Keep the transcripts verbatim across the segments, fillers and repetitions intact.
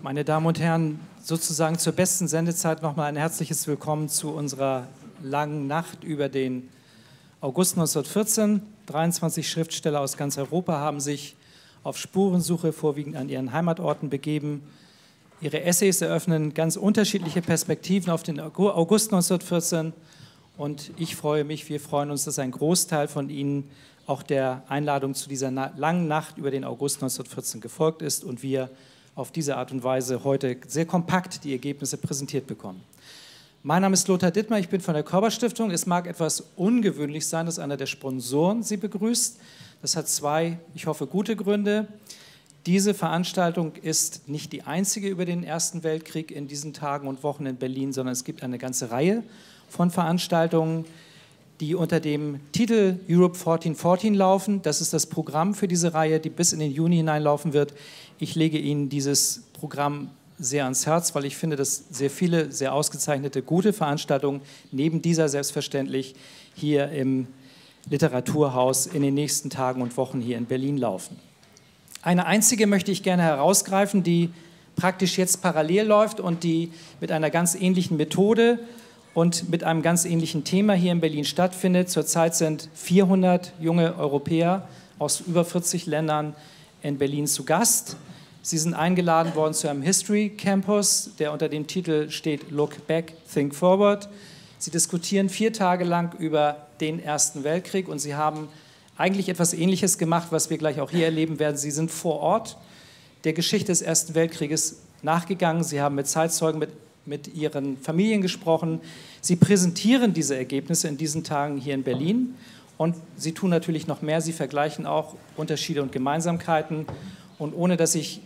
Meine Damen und Herren, sozusagen zur besten Sendezeit nochmal ein herzliches Willkommen zu unserer langen Nacht über den August neunzehnhundertvierzehn. dreiundzwanzig Schriftsteller aus ganz Europa haben sich auf Spurensuche vorwiegend an ihren Heimatorten begeben. Ihre Essays eröffnen ganz unterschiedliche Perspektiven auf den August neunzehnhundertvierzehn und ich freue mich, wir freuen uns, dass ein Großteil von Ihnen auch der Einladung zu dieser langen Nacht über den August neunzehnhundertvierzehn gefolgt ist und wir auf diese Art und Weise heute sehr kompakt die Ergebnisse präsentiert bekommen. Mein Name ist Lothar Dittmar, ich bin von der Körber-Stiftung. Es mag etwas ungewöhnlich sein, dass einer der Sponsoren Sie begrüßt. Das hat zwei, ich hoffe, gute Gründe. Diese Veranstaltung ist nicht die einzige über den Ersten Weltkrieg in diesen Tagen und Wochen in Berlin, sondern es gibt eine ganze Reihe von Veranstaltungen, die unter dem Titel Europe vierzehnhundertvierzehn laufen. Das ist das Programm für diese Reihe, die bis in den Juni hineinlaufen wird. Ich lege Ihnen dieses Programm sehr ans Herz, weil ich finde, dass sehr viele, sehr ausgezeichnete, gute Veranstaltungen neben dieser selbstverständlich hier im Literaturhaus in den nächsten Tagen und Wochen hier in Berlin laufen. Eine einzige möchte ich gerne herausgreifen, die praktisch jetzt parallel läuft und die mit einer ganz ähnlichen Methode und mit einem ganz ähnlichen Thema hier in Berlin stattfindet. Zurzeit sind vierhundert junge Europäer aus über vierzig Ländern in Berlin zu Gast. Sie sind eingeladen worden zu einem History Campus, der unter dem Titel steht Look Back, Think Forward. Sie diskutieren vier Tage lang über den Ersten Weltkrieg und Sie haben eigentlich etwas Ähnliches gemacht, was wir gleich auch hier erleben werden. Sie sind vor Ort der Geschichte des Ersten Weltkrieges nachgegangen. Sie haben mit Zeitzeugen, mit, mit ihren Familien gesprochen. Sie präsentieren diese Ergebnisse in diesen Tagen hier in Berlin. Und Sie tun natürlich noch mehr. Sie vergleichen auch Unterschiede und Gemeinsamkeiten. Und ohne dass ich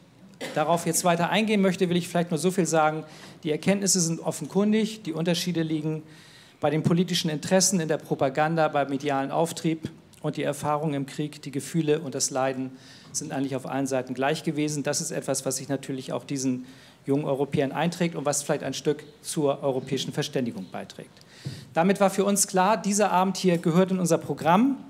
darauf jetzt weiter eingehen möchte, will ich vielleicht nur so viel sagen. Die Erkenntnisse sind offenkundig. Die Unterschiede liegen bei den politischen Interessen, in der Propaganda, beim medialen Auftrieb. Und die Erfahrungen im Krieg, die Gefühle und das Leiden sind eigentlich auf allen Seiten gleich gewesen. Das ist etwas, was sich natürlich auch diesen jungen Europäern einträgt und was vielleicht ein Stück zur europäischen Verständigung beiträgt. Damit war für uns klar, dieser Abend hier gehört in unser Programm.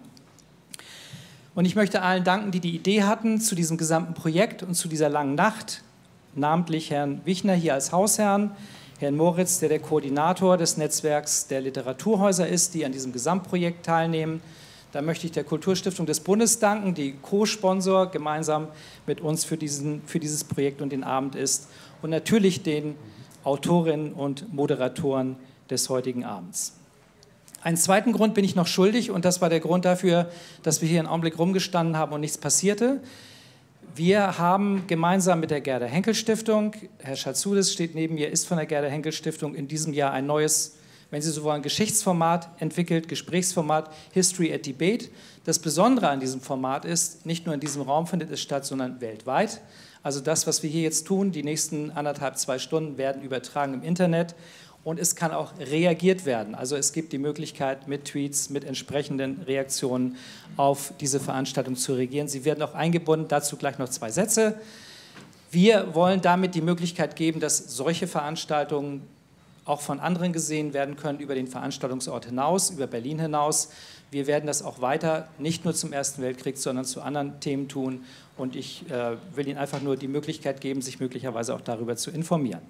Und ich möchte allen danken, die die Idee hatten zu diesem gesamten Projekt und zu dieser langen Nacht. Namentlich Herrn Wichner hier als Hausherrn, Herrn Moritz, der der Koordinator des Netzwerks der Literaturhäuser ist, die an diesem Gesamtprojekt teilnehmen. Da möchte ich der Kulturstiftung des Bundes danken, die Co-Sponsor gemeinsam mit uns für, diesen, für dieses Projekt und den Abend ist. Und natürlich den Autorinnen und Moderatoren des heutigen Abends. Einen zweiten Grund bin ich noch schuldig und das war der Grund dafür, dass wir hier einen Augenblick rumgestanden haben und nichts passierte. Wir haben gemeinsam mit der Gerda-Henkel-Stiftung, Herr Schatzoulis steht neben mir, ist von der Gerda-Henkel-Stiftung in diesem Jahr ein neues, wenn Sie so wollen, Geschichtsformat entwickelt, Gesprächsformat History at Debate. Das Besondere an diesem Format ist, nicht nur in diesem Raum findet es statt, sondern weltweit. Also das, was wir hier jetzt tun, die nächsten anderthalb, zwei Stunden werden übertragen im Internet und es kann auch reagiert werden. Also es gibt die Möglichkeit, mit Tweets, mit entsprechenden Reaktionen auf diese Veranstaltung zu reagieren. Sie werden auch eingebunden, dazu gleich noch zwei Sätze. Wir wollen damit die Möglichkeit geben, dass solche Veranstaltungen auch von anderen gesehen werden können, über den Veranstaltungsort hinaus, über Berlin hinaus. Wir werden das auch weiter, nicht nur zum Ersten Weltkrieg, sondern zu anderen Themen tun. Und ich äh, will Ihnen einfach nur die Möglichkeit geben, sich möglicherweise auch darüber zu informieren.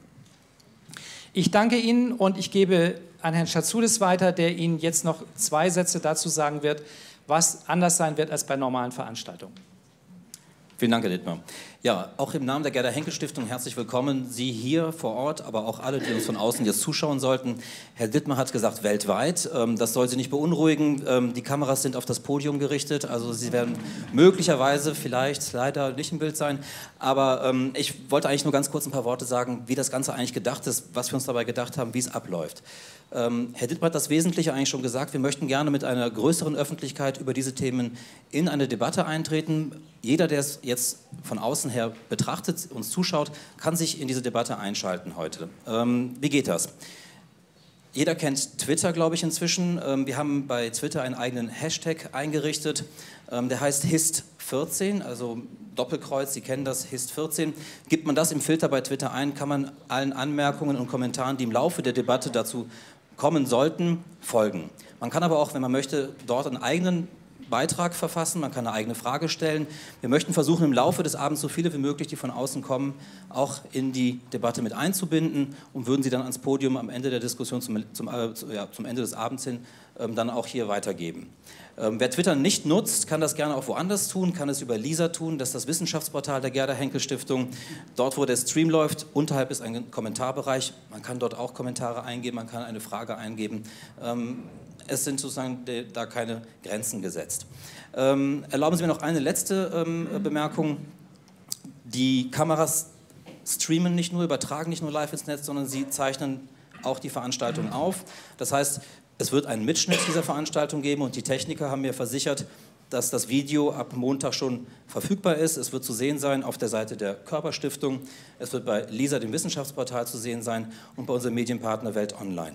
Ich danke Ihnen und ich gebe an Herrn Schatzoulis weiter, der Ihnen jetzt noch zwei Sätze dazu sagen wird, was anders sein wird als bei normalen Veranstaltungen. Vielen Dank, Herr Dittmar. Ja, auch im Namen der Gerda-Henkel-Stiftung herzlich willkommen. Sie hier vor Ort, aber auch alle, die uns von außen jetzt zuschauen sollten. Herr Dittmar hat gesagt, weltweit. Das soll Sie nicht beunruhigen. Die Kameras sind auf das Podium gerichtet. Also Sie werden möglicherweise, vielleicht, leider nicht im Bild sein. Aber ich wollte eigentlich nur ganz kurz ein paar Worte sagen, wie das Ganze eigentlich gedacht ist, was wir uns dabei gedacht haben, wie es abläuft. Ähm, Herr Dittmar hat das Wesentliche eigentlich schon gesagt. Wir möchten gerne mit einer größeren Öffentlichkeit über diese Themen in eine Debatte eintreten. Jeder, der es jetzt von außen her betrachtet, uns zuschaut, kann sich in diese Debatte einschalten heute. Ähm, wie geht das? Jeder kennt Twitter, glaube ich, inzwischen. Ähm, wir haben bei Twitter einen eigenen Hashtag eingerichtet. Ähm, der heißt Hist vierzehn, also Doppelkreuz, Sie kennen das, Hist vierzehn. Gibt man das im Filter bei Twitter ein, kann man allen Anmerkungen und Kommentaren, die im Laufe der Debatte dazu kommen sollten, folgen. Man kann aber auch, wenn man möchte, dort einen eigenen Beitrag verfassen, man kann eine eigene Frage stellen. Wir möchten versuchen, im Laufe des Abends so viele wie möglich, die von außen kommen, auch in die Debatte mit einzubinden und würden sie dann ans Podium am Ende der Diskussion, zum, zum, äh, ja, zum Ende des Abends hin, ähm, dann auch hier weitergeben. Ähm, wer Twitter nicht nutzt, kann das gerne auch woanders tun, kann es über Lisa tun, das ist das Wissenschaftsportal der Gerda-Henkel-Stiftung. Dort, wo der Stream läuft, unterhalb ist ein Kommentarbereich. Man kann dort auch Kommentare eingeben, man kann eine Frage eingeben. Ähm, es sind sozusagen da keine Grenzen gesetzt. Ähm, erlauben Sie mir noch eine letzte ähm, Bemerkung. Die Kameras streamen nicht nur, übertragen nicht nur live ins Netz, sondern sie zeichnen auch die Veranstaltung auf. Das heißt, es wird einen Mitschnitt dieser Veranstaltung geben und die Techniker haben mir versichert, dass das Video ab Montag schon verfügbar ist. Es wird zu sehen sein auf der Seite der Körperstiftung, es wird bei Lisa, dem Wissenschaftsportal, zu sehen sein und bei unserem Medienpartner Welt Online.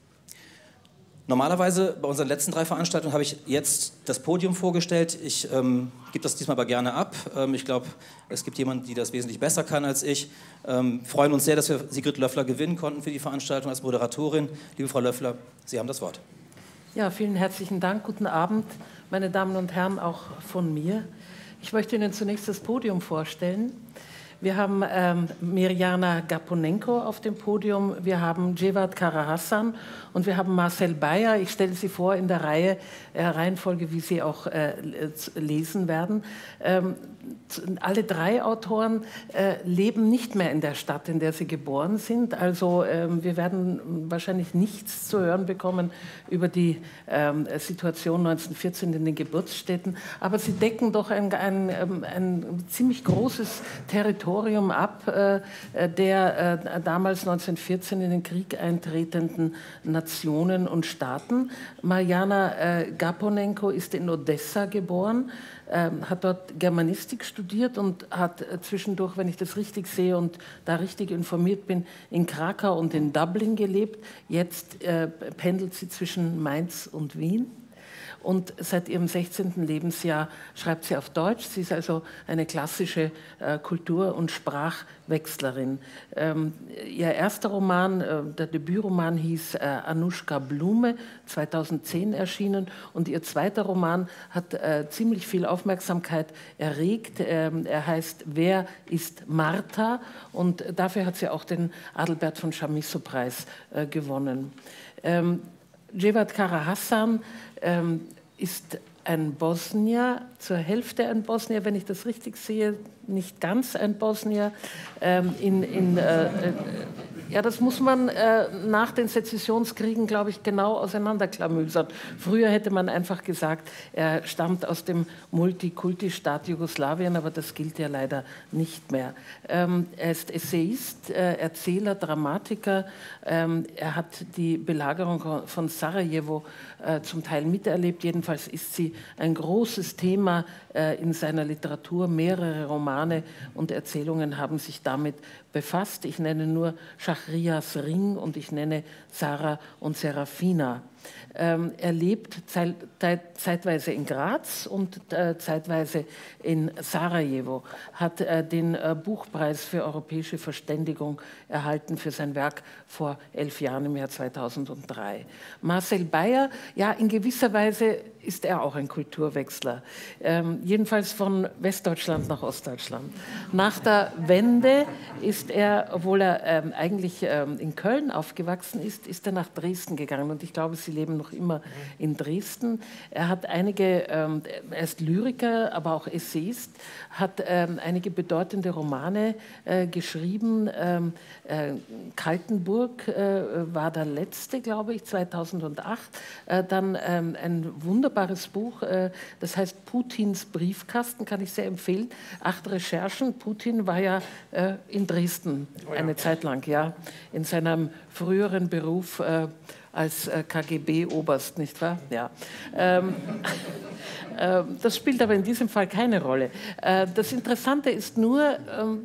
Normalerweise bei unseren letzten drei Veranstaltungen habe ich jetzt das Podium vorgestellt. Ich ähm, gebe das diesmal aber gerne ab. Ähm, ich glaube, es gibt jemanden, die das wesentlich besser kann als ich. Ähm, freuen uns sehr, dass wir Sigrid Löffler gewinnen konnten für die Veranstaltung als Moderatorin. Liebe Frau Löffler, Sie haben das Wort. Ja, vielen herzlichen Dank. Guten Abend, meine Damen und Herren, auch von mir. Ich möchte Ihnen zunächst das Podium vorstellen. Wir haben ähm, Mirjana Gaponenko auf dem Podium, wir haben Cevat Kara-Hasan und wir haben Marcel Beyer. Ich stelle sie vor in der Reihe, äh, Reihenfolge, wie Sie auch äh, lesen werden. Ähm, alle drei Autoren äh, leben nicht mehr in der Stadt, in der sie geboren sind. Also ähm, wir werden wahrscheinlich nichts zu hören bekommen über die ähm, Situation neunzehnhundertvierzehn in den Geburtsstätten. Aber sie decken doch ein, ein, ein, ein ziemlich großes Territorium ab, äh, der äh, damals neunzehnhundertvierzehn in den Krieg eintretenden Nationen und Staaten. Marjana äh, Gaponenko ist in Odessa geboren, Ähm, hat dort Germanistik studiert und hat äh, zwischendurch, wenn ich das richtig sehe und da richtig informiert bin, in Krakau und in Dublin gelebt. Jetzt äh, pendelt sie zwischen Mainz und Wien. Und seit ihrem sechzehnten Lebensjahr schreibt sie auf Deutsch. Sie ist also eine klassische äh, Kultur- und Sprachwechslerin. Ähm, ihr erster Roman, äh, der Debütroman, hieß äh, Anuschka Blume, zweitausendzehn erschienen. Und ihr zweiter Roman hat äh, ziemlich viel Aufmerksamkeit erregt. Ähm, er heißt Wer ist Martha? Und dafür hat sie auch den Adalbert von Chamisso-Preis äh, gewonnen. Ähm, Cevat Kara-Hasan ähm, ist ein Bosnier, zur Hälfte ein Bosnier, wenn ich das richtig sehe, nicht ganz ein Bosnier. Ähm, in, in, äh, äh, ja, das muss man äh, nach den Sezessionskriegen, glaube ich, genau auseinanderklamüsern. Früher hätte man einfach gesagt, er stammt aus dem Multikulti-Staat Jugoslawien, aber das gilt ja leider nicht mehr. Ähm, er ist Essayist, äh, Erzähler, Dramatiker. Ähm, er hat die Belagerung von Sarajevo äh, zum Teil miterlebt. Jedenfalls ist sie ein großes Thema äh, in seiner Literatur. Mehrere Romane und Erzählungen haben sich damit befasst. Ich nenne nur Schachrias Ring und ich nenne Sarah und Serafina. Ähm, er lebt zeit, zeitweise in Graz und äh, zeitweise in Sarajevo, hat äh, den äh, Buchpreis für europäische Verständigung erhalten für sein Werk vor elf Jahren im Jahr zweitausenddrei. Marcel Beyer, ja, in gewisser Weise ist er auch ein Kulturwechsler, ähm, jedenfalls von Westdeutschland nach Ostdeutschland. Nach der Wende ist er, obwohl er ähm, eigentlich ähm, in Köln aufgewachsen ist, ist er nach Dresden gegangen und ich glaube, Sie leben noch immer in Dresden. Er hat einige, ähm, er ist Lyriker, aber auch Essayist, hat ähm, einige bedeutende Romane äh, geschrieben. Ähm, äh, Kaltenburg äh, war der letzte, glaube ich, zweitausendacht. Äh, dann ähm, ein wunderbares Buch, äh, das heißt Putins Briefkasten, kann ich sehr empfehlen. Acht Recherchen. Putin war ja äh, in Dresden oh ja. eine Zeit lang, ja, in seinem früheren Beruf äh, als äh, K G B-Oberst, nicht wahr? Ja. Ähm, äh, das spielt aber in diesem Fall keine Rolle. Äh, das Interessante ist nur, ähm,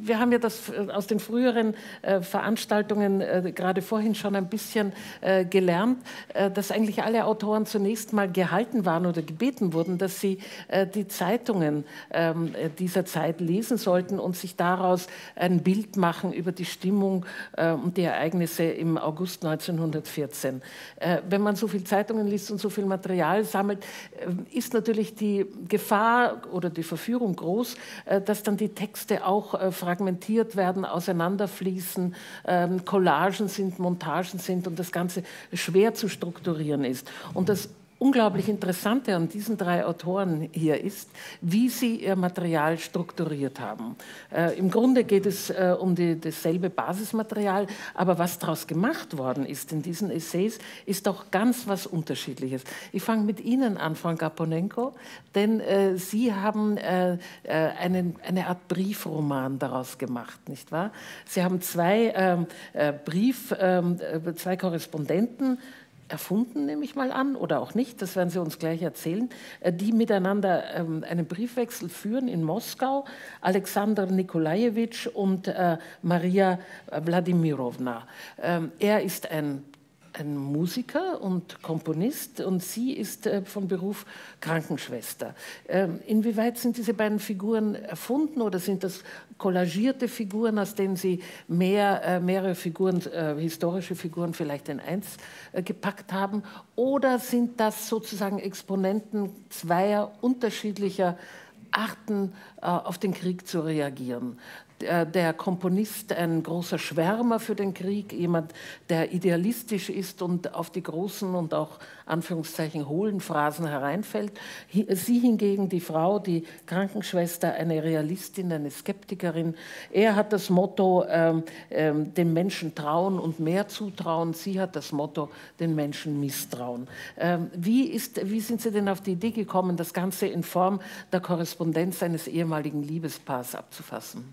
wir haben ja das aus den früheren äh, Veranstaltungen äh, gerade vorhin schon ein bisschen äh, gelernt, äh, dass eigentlich alle Autoren zunächst mal gehalten waren oder gebeten wurden, dass sie äh, die Zeitungen äh, dieser Zeit lesen sollten und sich daraus ein Bild machen über die Stimmung äh, und die Ereignisse im August neunzehnhundertvierzehn. Äh, wenn man so viel Zeitungen liest und so viel Material sammelt, äh, ist natürlich die Gefahr oder die Verführung groß, äh, dass dann die Texte auch äh, fragmentiert werden, auseinanderfließen, ähm, Collagen sind, Montagen sind und das Ganze schwer zu strukturieren ist. Und das unglaublich Interessante an diesen drei Autoren hier ist, wie sie ihr Material strukturiert haben. Äh, Im Grunde geht es äh, um die, dasselbe Basismaterial, aber was daraus gemacht worden ist in diesen Essays, ist doch ganz was Unterschiedliches. Ich fange mit Ihnen an, Frau Gaponenko, denn äh, Sie haben äh, äh, einen, eine Art Briefroman daraus gemacht, nicht wahr? Sie haben zwei ähm, äh, Brief, äh, zwei Korrespondenten erfunden, nehme ich mal an, oder auch nicht, das werden Sie uns gleich erzählen, die miteinander ähm, einen Briefwechsel führen in Moskau, Alexander Nikolajewitsch und äh, Maria Wladimirovna. Ähm, er ist ein ein Musiker und Komponist und sie ist äh, von Beruf Krankenschwester. Ähm, inwieweit sind diese beiden Figuren erfunden oder sind das kollagierte Figuren, aus denen Sie mehr, äh, mehrere Figuren, äh, historische Figuren vielleicht in eins äh, gepackt haben? Oder sind das sozusagen Exponenten zweier unterschiedlicher Arten, äh, auf den Krieg zu reagieren? Der Komponist, ein großer Schwärmer für den Krieg, jemand, der idealistisch ist und auf die großen und auch Anführungszeichen hohlen Phrasen hereinfällt. Sie hingegen, die Frau, die Krankenschwester, eine Realistin, eine Skeptikerin. Er hat das Motto, ähm, ähm, den Menschen trauen und mehr zutrauen. Sie hat das Motto, den Menschen misstrauen. Ähm, wie, ist, wie sind Sie denn auf die Idee gekommen, das Ganze in Form der Korrespondenz eines ehemaligen Liebespaars abzufassen?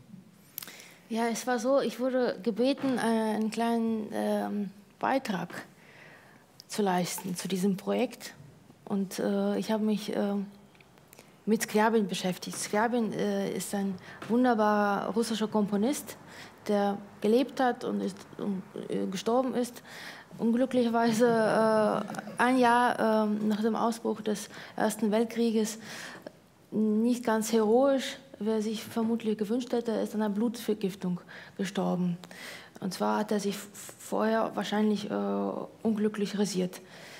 Ja, es war so, ich wurde gebeten, einen kleinen ähm, Beitrag zu leisten zu diesem Projekt. Und äh, ich habe mich äh, mit Skryabin beschäftigt. Skryabin äh, ist ein wunderbarer russischer Komponist, der gelebt hat und, ist, und äh, gestorben ist. Unglücklicherweise äh, ein Jahr äh, nach dem Ausbruch des Ersten Weltkrieges nicht ganz heroisch, wer sich vermutlich gewünscht hätte, ist an einer Blutvergiftung gestorben. Und zwar hat er sich vorher wahrscheinlich äh, unglücklich rasiert.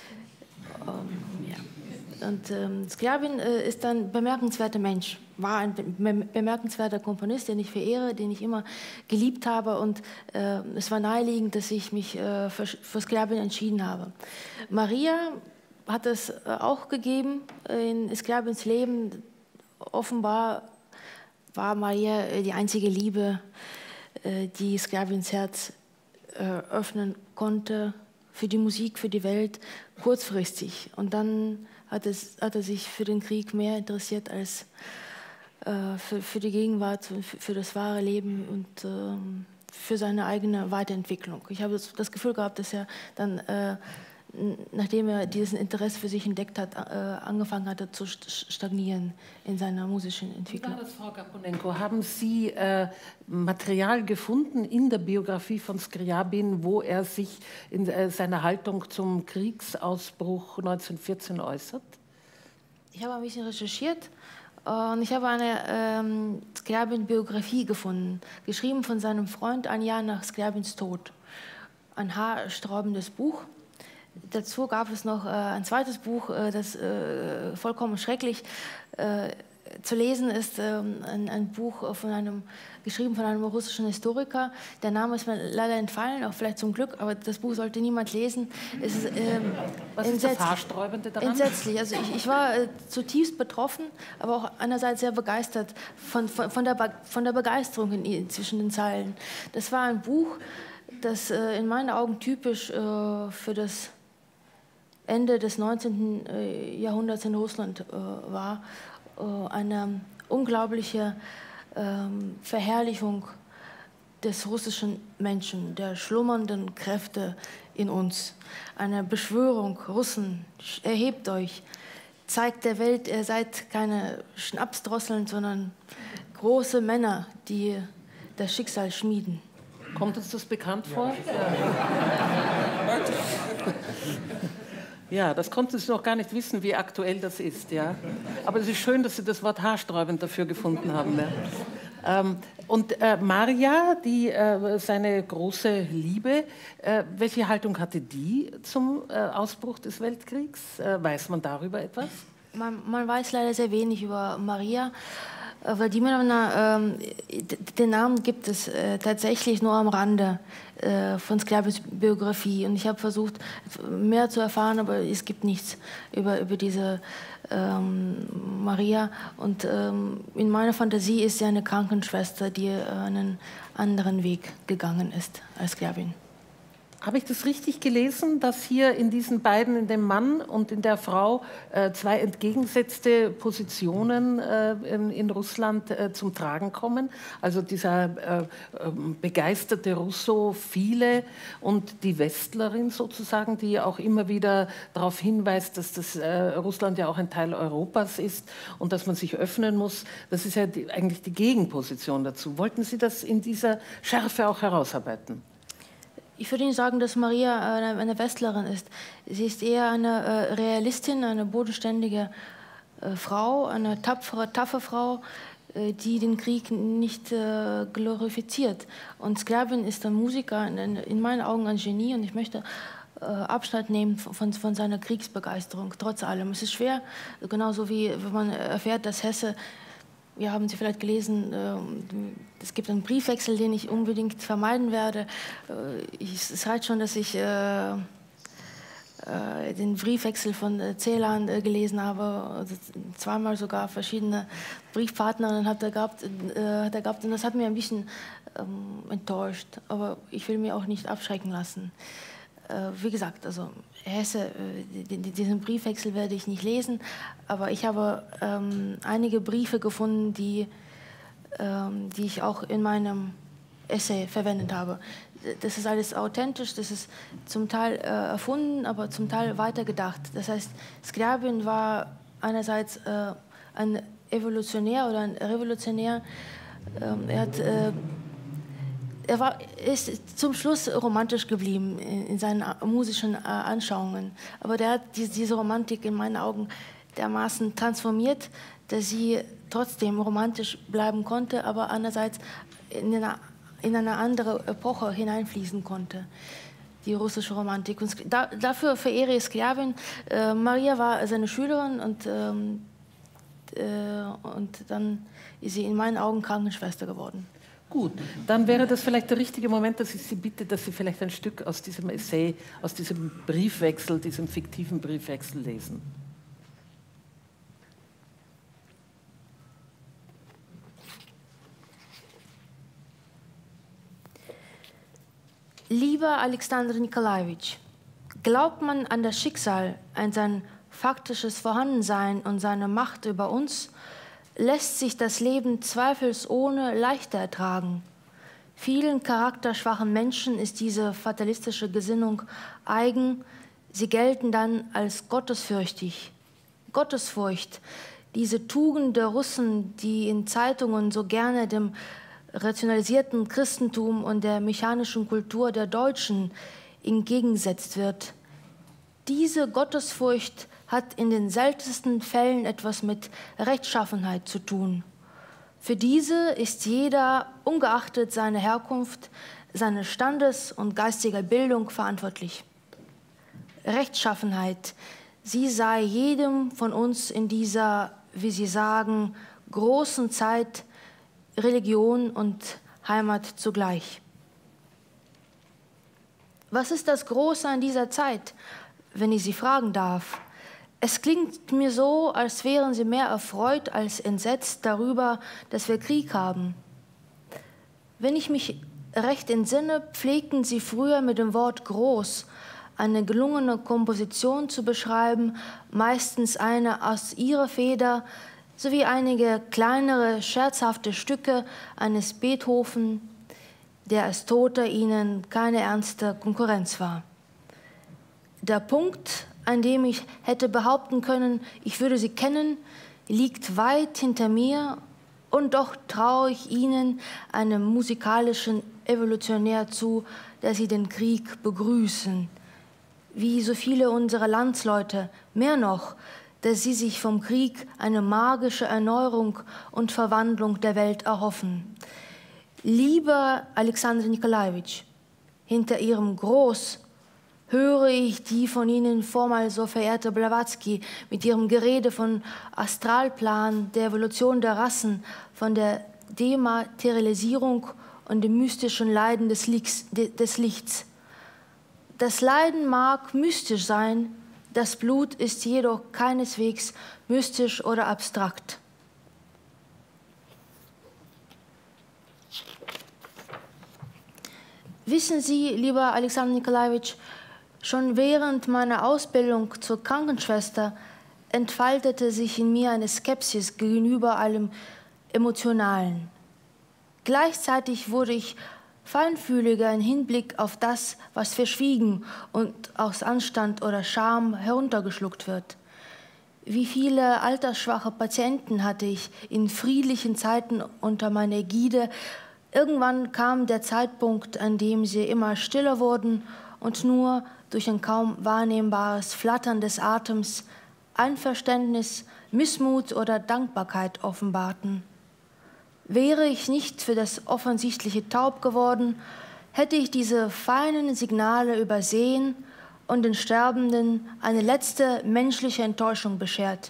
Ähm, ja. Und ähm, Skryabin äh, ist ein bemerkenswerter Mensch, war ein be bemerkenswerter Komponist, den ich verehre, den ich immer geliebt habe. Und äh, es war naheliegend, dass ich mich äh, für, für Skryabin entschieden habe. Maria hat es äh, auch gegeben in Skryabins Leben. Offenbar war Maria die einzige Liebe, die Skryabins Herz öffnen konnte für die Musik, für die Welt, kurzfristig. Und dann hat, es, hat er sich für den Krieg mehr interessiert als für, für die Gegenwart, für, für das wahre Leben und für seine eigene Weiterentwicklung. Ich habe das, das Gefühl gehabt, dass er dann, nachdem er diesen Interesse für sich entdeckt hat, äh, angefangen hatte zu stagnieren in seiner musischen Entwicklung. Wie war das, Frau Gaponenko? Haben Sie äh, Material gefunden in der Biografie von Skryabin, wo er sich in äh, seiner Haltung zum Kriegsausbruch neunzehnhundertvierzehn äußert? Ich habe ein bisschen recherchiert und ich habe eine ähm, Skryabin-Biografie gefunden, geschrieben von seinem Freund ein Jahr nach Skryabins Tod. Ein haarsträubendes Buch. Dazu gab es noch äh, ein zweites Buch, äh, das äh, vollkommen schrecklich äh, zu lesen ist, äh, ein, ein Buch von einem, geschrieben von einem russischen Historiker. Der Name ist mir leider entfallen, auch vielleicht zum Glück, aber das Buch sollte niemand lesen. Es ist, äh, Was ist das Haarsträubende daran? Entsetzlich. Also ich, ich war äh, zutiefst betroffen, aber auch einerseits sehr begeistert von, von, von, der, von der Begeisterung in, zwischen den Zeilen. Das war ein Buch, das äh, in meinen Augen typisch äh, für das Ende des neunzehnten Jahrhunderts in Russland äh, war, äh, eine unglaubliche äh, Verherrlichung des russischen Menschen, der schlummernden Kräfte in uns. Eine Beschwörung, Russen, erhebt euch, zeigt der Welt, ihr seid keine Schnapsdrosseln, sondern große Männer, die das Schicksal schmieden. Kommt uns das bekannt vor? Ja. Ja, das konnten Sie noch gar nicht wissen, wie aktuell das ist. Ja. Aber es ist schön, dass Sie das Wort haarsträubend dafür gefunden haben. Ja. Ähm, und äh, Maria, die, äh, seine große Liebe, äh, welche Haltung hatte die zum äh, Ausbruch des Weltkriegs? Äh, weiß man darüber etwas? Man, man weiß leider sehr wenig über Maria. Wladimировna, äh, den Namen gibt es äh, tatsächlich nur am Rande äh, von Sklavins Biografie. Und ich habe versucht, mehr zu erfahren, aber es gibt nichts über, über diese ähm, Maria. Und ähm, in meiner Fantasie ist sie eine Krankenschwester, die einen anderen Weg gegangen ist als Sklavin. Habe ich das richtig gelesen, dass hier in diesen beiden, in dem Mann und in der Frau, äh, zwei entgegengesetzte Positionen äh, in, in Russland äh, zum Tragen kommen? Also dieser äh, äh, begeisterte Russophile und die Westlerin sozusagen, die auch immer wieder darauf hinweist, dass das äh, Russland ja auch ein Teil Europas ist und dass man sich öffnen muss. Das ist ja die, eigentlich die Gegenposition dazu. Wollten Sie das in dieser Schärfe auch herausarbeiten? Ich würde nicht sagen, dass Maria eine, eine Westlerin ist. Sie ist eher eine äh, Realistin, eine bodenständige äh, Frau, eine tapfere, taffe Frau, äh, die den Krieg nicht äh, glorifiziert. Und Sklavin ist ein Musiker, in, in meinen Augen ein Genie, und ich möchte äh, Abstand nehmen von, von seiner Kriegsbegeisterung, trotz allem. Es ist schwer, genauso wie wenn man erfährt, dass Hesse, ja, haben Sie vielleicht gelesen, es gibt einen Briefwechsel, den ich unbedingt vermeiden werde. Es reicht schon, dass ich den Briefwechsel von Celan gelesen habe, also zweimal sogar verschiedene Briefpartnerinnen hat er gehabt, hat er gehabt, und das hat mich ein bisschen enttäuscht. Aber ich will mich auch nicht abschrecken lassen. Wie gesagt, also Hesse, diesen Briefwechsel werde ich nicht lesen, aber ich habe ähm, einige Briefe gefunden, die, ähm, die ich auch in meinem Essay verwendet habe. Das ist alles authentisch, das ist zum Teil äh, erfunden, aber zum Teil weitergedacht. Das heißt, Sklavin war einerseits äh, ein Evolutionär oder ein Revolutionär. Ähm, er hat äh, Er war, ist zum Schluss romantisch geblieben in, in seinen musischen äh, Anschauungen. Aber der hat die, diese Romantik in meinen Augen dermaßen transformiert, dass sie trotzdem romantisch bleiben konnte, aber andererseits in eine, in eine andere Epoche hineinfließen konnte, die russische Romantik. Und da, dafür verehre ich Sklavin. Äh, Maria war seine Schülerin, und, ähm, äh, und dann ist sie in meinen Augen Krankenschwester geworden. Gut, dann wäre das vielleicht der richtige Moment, dass ich Sie bitte, dass Sie vielleicht ein Stück aus diesem Essay, aus diesem Briefwechsel, diesem fiktiven Briefwechsel lesen. Lieber Alexander Nikolajewitsch, glaubt man an das Schicksal, an sein faktisches Vorhandensein und seine Macht über uns, lässt sich das Leben zweifelsohne leichter ertragen. Vielen charakterschwachen Menschen ist diese fatalistische Gesinnung eigen. Sie gelten dann als gottesfürchtig. Gottesfurcht, diese Tugend der Russen, die in Zeitungen so gerne dem rationalisierten Christentum und der mechanischen Kultur der Deutschen entgegengesetzt wird. Diese Gottesfurcht hat in den seltensten Fällen etwas mit Rechtschaffenheit zu tun. Für diese ist jeder, ungeachtet seiner Herkunft, seines Standes und geistiger Bildung verantwortlich. Rechtschaffenheit, sie sei jedem von uns in dieser, wie Sie sagen, großen Zeit Religion und Heimat zugleich. Was ist das Große an dieser Zeit, wenn ich Sie fragen darf? Es klingt mir so, als wären Sie mehr erfreut als entsetzt darüber, dass wir Krieg haben. Wenn ich mich recht entsinne, pflegten Sie früher mit dem Wort groß eine gelungene Komposition zu beschreiben, meistens eine aus Ihrer Feder, sowie einige kleinere, scherzhafte Stücke eines Beethoven, der als Toter Ihnen keine ernste Konkurrenz war. Der Punkt, an dem ich hätte behaupten können, ich würde Sie kennen, liegt weit hinter mir Und doch traue ich Ihnen, einem musikalischen Evolutionär, zu, dass Sie den Krieg begrüßen. Wie so viele unserer Landsleute, mehr noch, dass Sie sich vom Krieg eine magische Erneuerung und Verwandlung der Welt erhoffen. Lieber Alexander Nikolajewitsch, hinter Ihrem Groß höre ich die von Ihnen vormals so verehrte Blavatsky mit ihrem Gerede von Astralplan, der Evolution der Rassen, von der Dematerialisierung und dem mystischen Leiden des Lichts. Des Lichts. Das Leiden mag mystisch sein, das Blut ist jedoch keineswegs mystisch oder abstrakt. Wissen Sie, lieber Alexander Nikolajewitsch, schon während meiner Ausbildung zur Krankenschwester entfaltete sich in mir eine Skepsis gegenüber allem Emotionalen. Gleichzeitig wurde ich feinfühliger im Hinblick auf das, was verschwiegen und aus Anstand oder Scham heruntergeschluckt wird. Wie viele altersschwache Patienten hatte ich in friedlichen Zeiten unter meiner Ägide. Irgendwann kam der Zeitpunkt, an dem sie immer stiller wurden und nur durch ein kaum wahrnehmbares Flattern des Atems Einverständnis, Missmut oder Dankbarkeit offenbarten. Wäre ich nicht für das Offensichtliche taub geworden, hätte ich diese feinen Signale übersehen und den Sterbenden eine letzte menschliche Enttäuschung beschert.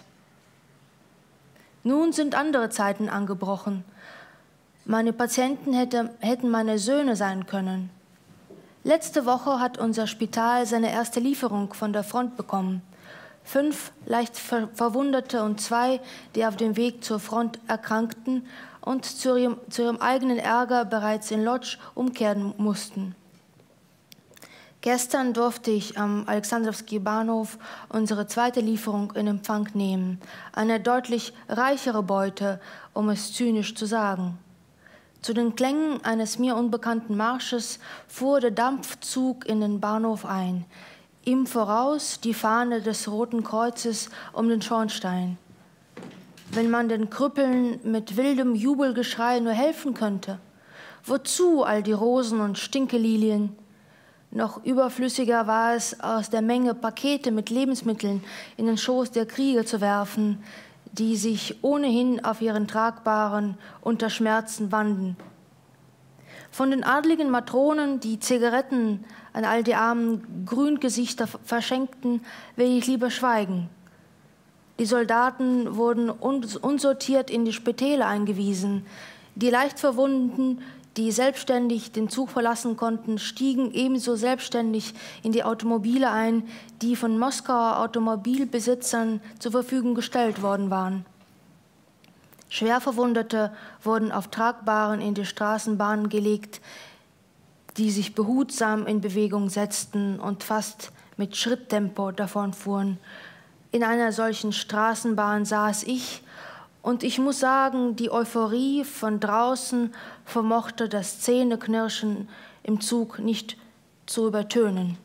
Nun sind andere Zeiten angebrochen. Meine Patienten hätte, hätten meine Söhne sein können. Letzte Woche hat unser Spital seine erste Lieferung von der Front bekommen. Fünf leicht ver Verwundete und zwei, die auf dem Weg zur Front erkrankten und zu ihrem, zu ihrem eigenen Ärger bereits in Lodz umkehren mussten. Gestern durfte ich am Alexandrowski Bahnhof unsere zweite Lieferung in Empfang nehmen. Eine deutlich reichere Beute, um es zynisch zu sagen. Zu den Klängen eines mir unbekannten Marsches fuhr der Dampfzug in den Bahnhof ein. Ihm voraus die Fahne des Roten Kreuzes um den Schornstein. Wenn man den Krüppeln mit wildem Jubelgeschrei nur helfen könnte, wozu all die Rosen und Stinkelilien? Noch überflüssiger war es, aus der Menge Pakete mit Lebensmitteln in den Schoß der Krieger zu werfen, die sich ohnehin auf ihren Tragbaren unter Schmerzen wanden. Von den adligen Matronen, die Zigaretten an all die armen Grüngesichter verschenkten, will ich lieber schweigen. Die Soldaten wurden unsortiert in die Spitäler eingewiesen. Die Leichtverwundeten, die selbstständig den Zug verlassen konnten, stiegen ebenso selbstständig in die Automobile ein, die von Moskauer Automobilbesitzern zur Verfügung gestellt worden waren. Schwerverwundete wurden auf Tragbaren in die Straßenbahnen gelegt, die sich behutsam in Bewegung setzten und fast mit Schritttempo davonfuhren. In einer solchen Straßenbahn saß ich, und ich muss sagen, die Euphorie von draußen vermochte das Zähneknirschen im Zug nicht zu übertönen.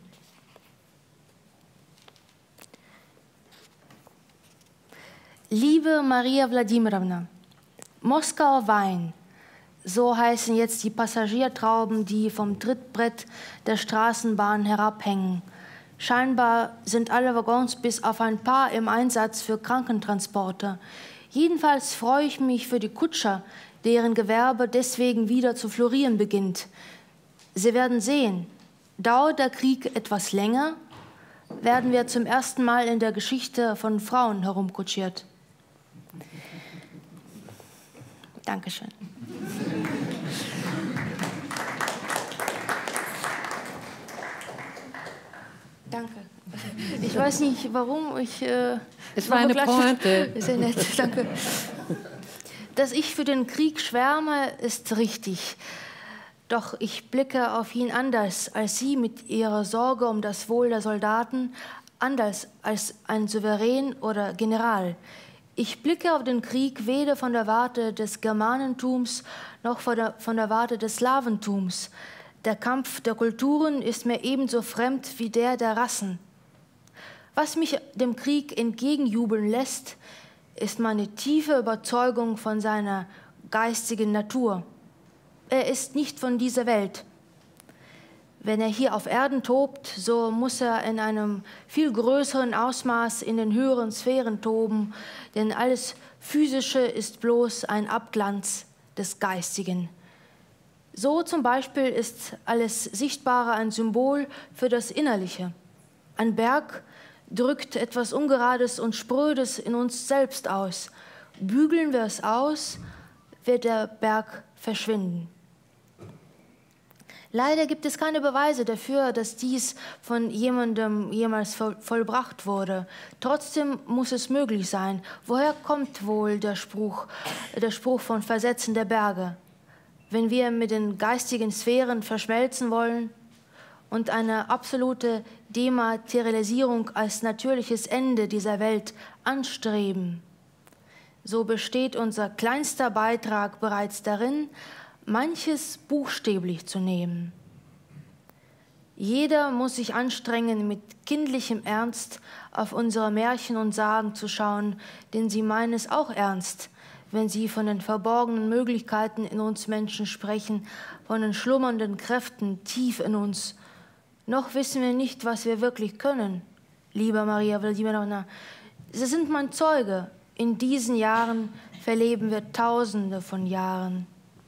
Liebe Maria Wladimirovna, Moskauer Wein, so heißen jetzt die Passagiertrauben, die vom Trittbrett der Straßenbahn herabhängen. Scheinbar sind alle Waggons bis auf ein paar im Einsatz für Krankentransporte. Jedenfalls freue ich mich für die Kutscher, deren Gewerbe deswegen wieder zu florieren beginnt. Sie werden sehen, dauert der Krieg etwas länger, werden wir zum ersten Mal in der Geschichte von Frauen herumkutschiert. Dankeschön. Danke. Ich weiß nicht, warum ich... Äh, es war eine Pointe. Sehr nett, danke. Dass ich für den Krieg schwärme, ist richtig. Doch ich blicke auf ihn anders als Sie mit Ihrer Sorge um das Wohl der Soldaten, anders als ein Souverän oder General. Ich blicke auf den Krieg weder von der Warte des Germanentums noch von der, von der Warte des Slawentums. Der Kampf der Kulturen ist mir ebenso fremd wie der der Rassen. Was mich dem Krieg entgegenjubeln lässt, ist meine tiefe Überzeugung von seiner geistigen Natur. Er ist nicht von dieser Welt. Wenn er hier auf Erden tobt, so muss er in einem viel größeren Ausmaß in den höheren Sphären toben, denn alles Physische ist bloß ein Abglanz des Geistigen. So zum Beispiel ist alles Sichtbare ein Symbol für das Innerliche. Ein Berg drückt etwas Ungerades und Sprödes in uns selbst aus. Bügeln wir es aus, wird der Berg verschwinden. Leider gibt es keine Beweise dafür, dass dies von jemandem jemals vollbracht wurde. Trotzdem muss es möglich sein. Woher kommt wohl der Spruch, der Spruch von Versetzen der Berge? Wenn wir mit den geistigen Sphären verschmelzen wollen und eine absolute Dematerialisierung als natürliches Ende dieser Welt anstreben, so besteht unser kleinster Beitrag bereits darin, manches buchstäblich zu nehmen. Jeder muss sich anstrengen, mit kindlichem Ernst auf unsere Märchen und Sagen zu schauen, denn sie meinen es auch ernst, wenn sie von den verborgenen Möglichkeiten in uns Menschen sprechen, von den schlummernden Kräften tief in uns. Noch wissen wir nicht, was wir wirklich können, liebe Maria Wladimirovna. Sie sind mein Zeuge. In diesen Jahren verleben wir Tausende von Jahren.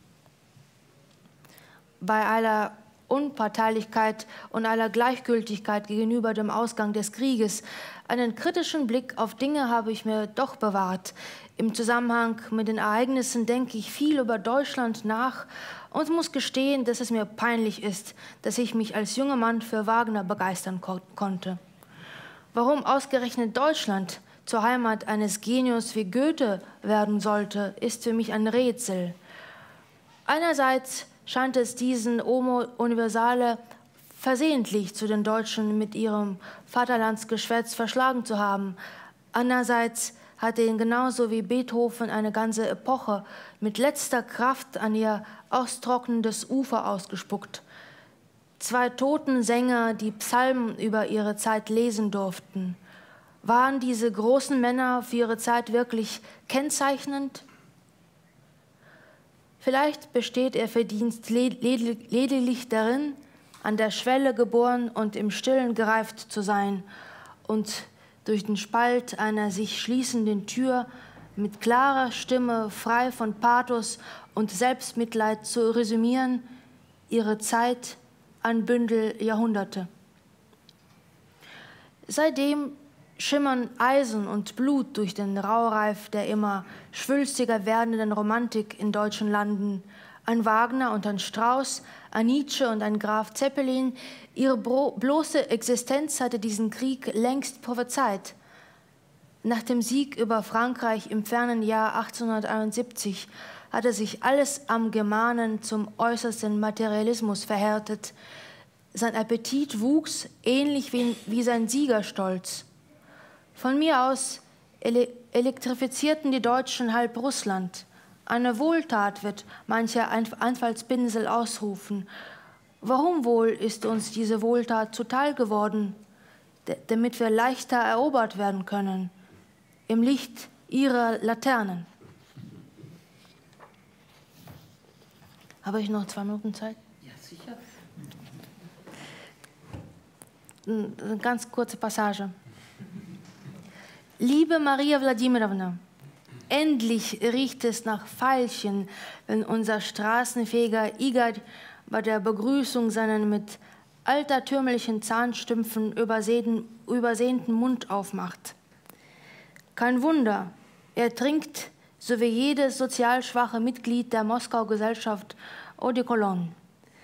Bei aller Unparteilichkeit und aller Gleichgültigkeit gegenüber dem Ausgang des Krieges, einen kritischen Blick auf Dinge habe ich mir doch bewahrt. Im Zusammenhang mit den Ereignissen denke ich viel über Deutschland nach und muss gestehen, dass es mir peinlich ist, dass ich mich als junger Mann für Wagner begeistern ko konnte. Warum ausgerechnet Deutschland zur Heimat eines Genius wie Goethe werden sollte, ist für mich ein Rätsel. Einerseits scheint es diesen Homo Universale versehentlich zu den Deutschen mit ihrem Vaterlandsgeschwätz verschlagen zu haben. Andererseits hat er ihn genauso wie Beethoven eine ganze Epoche mit letzter Kraft an ihr austrocknendes Ufer ausgespuckt. Zwei Totensänger, die Psalmen über ihre Zeit lesen durften. Waren diese großen Männer für ihre Zeit wirklich kennzeichnend? Vielleicht besteht ihr Verdienst lediglich darin, an der Schwelle geboren und im Stillen gereift zu sein und durch den Spalt einer sich schließenden Tür mit klarer Stimme, frei von Pathos und Selbstmitleid zu resümieren, ihre Zeit, ein Bündel Jahrhunderte. Seitdem schimmern Eisen und Blut durch den Raureif der immer schwülstiger werdenden Romantik in deutschen Landen. Ein Wagner und ein Strauss, ein Nietzsche und ein Graf Zeppelin, ihre bloße Existenz hatte diesen Krieg längst prophezeit. Nach dem Sieg über Frankreich im fernen Jahr achtzehnhunderteinundsiebzig hatte sich alles am Germanen zum äußersten Materialismus verhärtet. Sein Appetit wuchs, ähnlich wie, wie sein Siegerstolz. Von mir aus ele elektrifizierten die Deutschen halb Russland. Eine Wohltat wird mancher Einfallspinsel ausrufen. Warum wohl ist uns diese Wohltat zuteil geworden? D damit wir leichter erobert werden können, im Licht ihrer Laternen. Habe ich noch zwei Minuten Zeit? Ja, sicher. Eine ganz kurze Passage. Liebe Maria Wladimirovna, endlich riecht es nach Veilchen, wenn unser Straßenfeger Igor bei der Begrüßung seinen mit altertümlichen Zahnstümpfen übersäten, übersäten Mund aufmacht. Kein Wunder, er trinkt, so wie jedes sozial schwache Mitglied der Moskau-Gesellschaft, Eau de Cologne.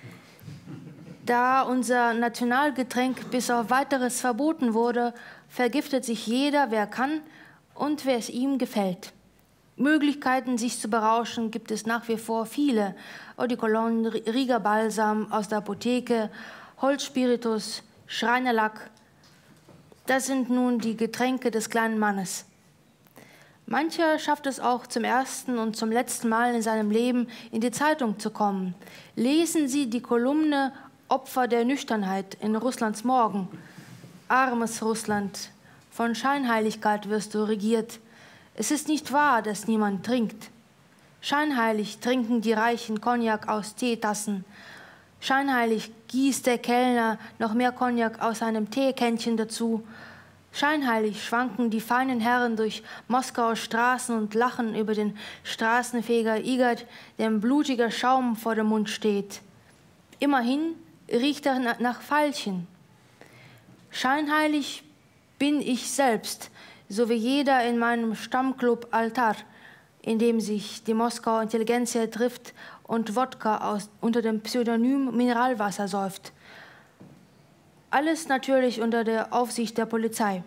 Da unser Nationalgetränk bis auf Weiteres verboten wurde, vergiftet sich jeder, wer kann und wer es ihm gefällt. Möglichkeiten, sich zu berauschen, gibt es nach wie vor viele. Eau de Cologne, Rieger Balsam aus der Apotheke, Holzspiritus, Schreinerlack. Das sind nun die Getränke des kleinen Mannes. Mancher schafft es auch zum ersten und zum letzten Mal in seinem Leben in die Zeitung zu kommen. Lesen Sie die Kolumne Opfer der Nüchternheit in Russlands Morgen. Armes Russland, von Scheinheiligkeit wirst du regiert. Es ist nicht wahr, dass niemand trinkt. Scheinheilig trinken die Reichen Cognac aus Teetassen. Scheinheilig gießt der Kellner noch mehr Cognac aus einem Teekännchen dazu. Scheinheilig schwanken die feinen Herren durch Moskauer Straßen und lachen über den Straßenfeger Igert, dem blutiger Schaum vor dem Mund steht. Immerhin riecht er nach Veilchen. Scheinheilig bin ich selbst, so wie jeder in meinem Stammclub Altar, in dem sich die Moskauer Intelligenzia trifft und Wodka aus, unter dem Pseudonym Mineralwasser säuft. Alles natürlich unter der Aufsicht der Polizei.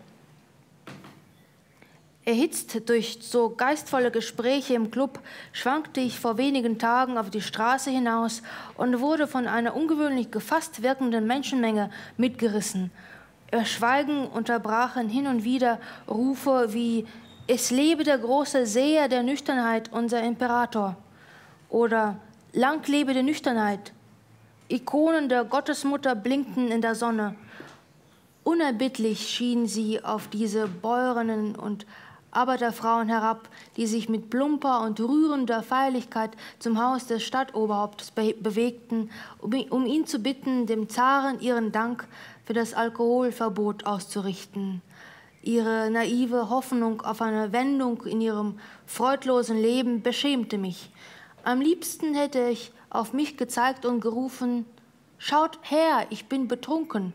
Erhitzt durch so geistvolle Gespräche im Club schwankte ich vor wenigen Tagen auf die Straße hinaus und wurde von einer ungewöhnlich gefasst wirkenden Menschenmenge mitgerissen. Ihr Schweigen unterbrachen hin und wieder Rufe wie »Es lebe der große Seher der Nüchternheit, unser Imperator« oder »Lang lebe die Nüchternheit«. Ikonen der Gottesmutter blinkten in der Sonne. Unerbittlich schien sie auf diese Bäuerinnen und Arbeiterfrauen herab, die sich mit plumper und rührender Feierlichkeit zum Haus des Stadtoberhaupts be bewegten, um, um ihn zu bitten, dem Zaren ihren Dank für das Alkoholverbot auszurichten. Ihre naive Hoffnung auf eine Wendung in ihrem freudlosen Leben beschämte mich. Am liebsten hätte ich auf mich gezeigt und gerufen, »Schaut her, ich bin betrunken!«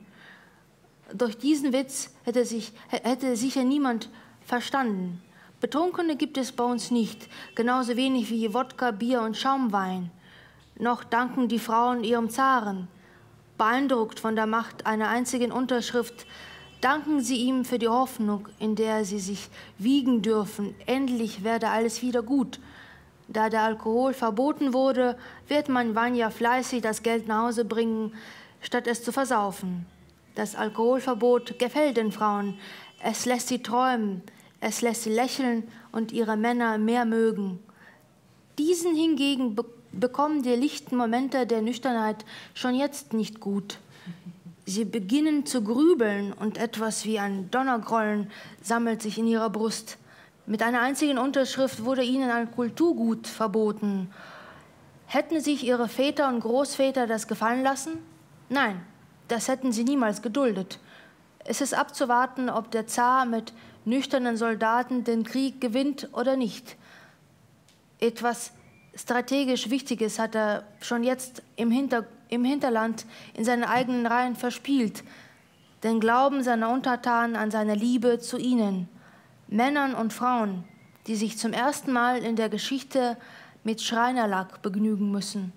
Durch diesen Witz hätte, sich, hätte sicher niemand verstanden. Betrunkene gibt es bei uns nicht, genauso wenig wie Wodka, Bier und Schaumwein. Noch danken die Frauen ihrem Zaren. Beeindruckt von der Macht einer einzigen Unterschrift, danken sie ihm für die Hoffnung, in der sie sich wiegen dürfen, endlich werde alles wieder gut. Da der Alkohol verboten wurde, wird man Vanya fleißig das Geld nach Hause bringen, statt es zu versaufen. Das Alkoholverbot gefällt den Frauen. Es lässt sie träumen, es lässt sie lächeln und ihre Männer mehr mögen. Diesen hingegen be bekommen die lichten Momente der Nüchternheit schon jetzt nicht gut. Sie beginnen zu grübeln und etwas wie ein Donnergrollen sammelt sich in ihrer Brust. Mit einer einzigen Unterschrift wurde ihnen ein Kulturgut verboten. Hätten sich ihre Väter und Großväter das gefallen lassen? Nein, das hätten sie niemals geduldet. Es ist abzuwarten, ob der Zar mit nüchternen Soldaten den Krieg gewinnt oder nicht. Etwas strategisch Wichtiges hat er schon jetzt im, Hinter im Hinterland in seinen eigenen Reihen verspielt, den Glauben seiner Untertanen an seine Liebe zu ihnen. Männern und Frauen, die sich zum ersten Mal in der Geschichte mit Schreinerlack begnügen müssen.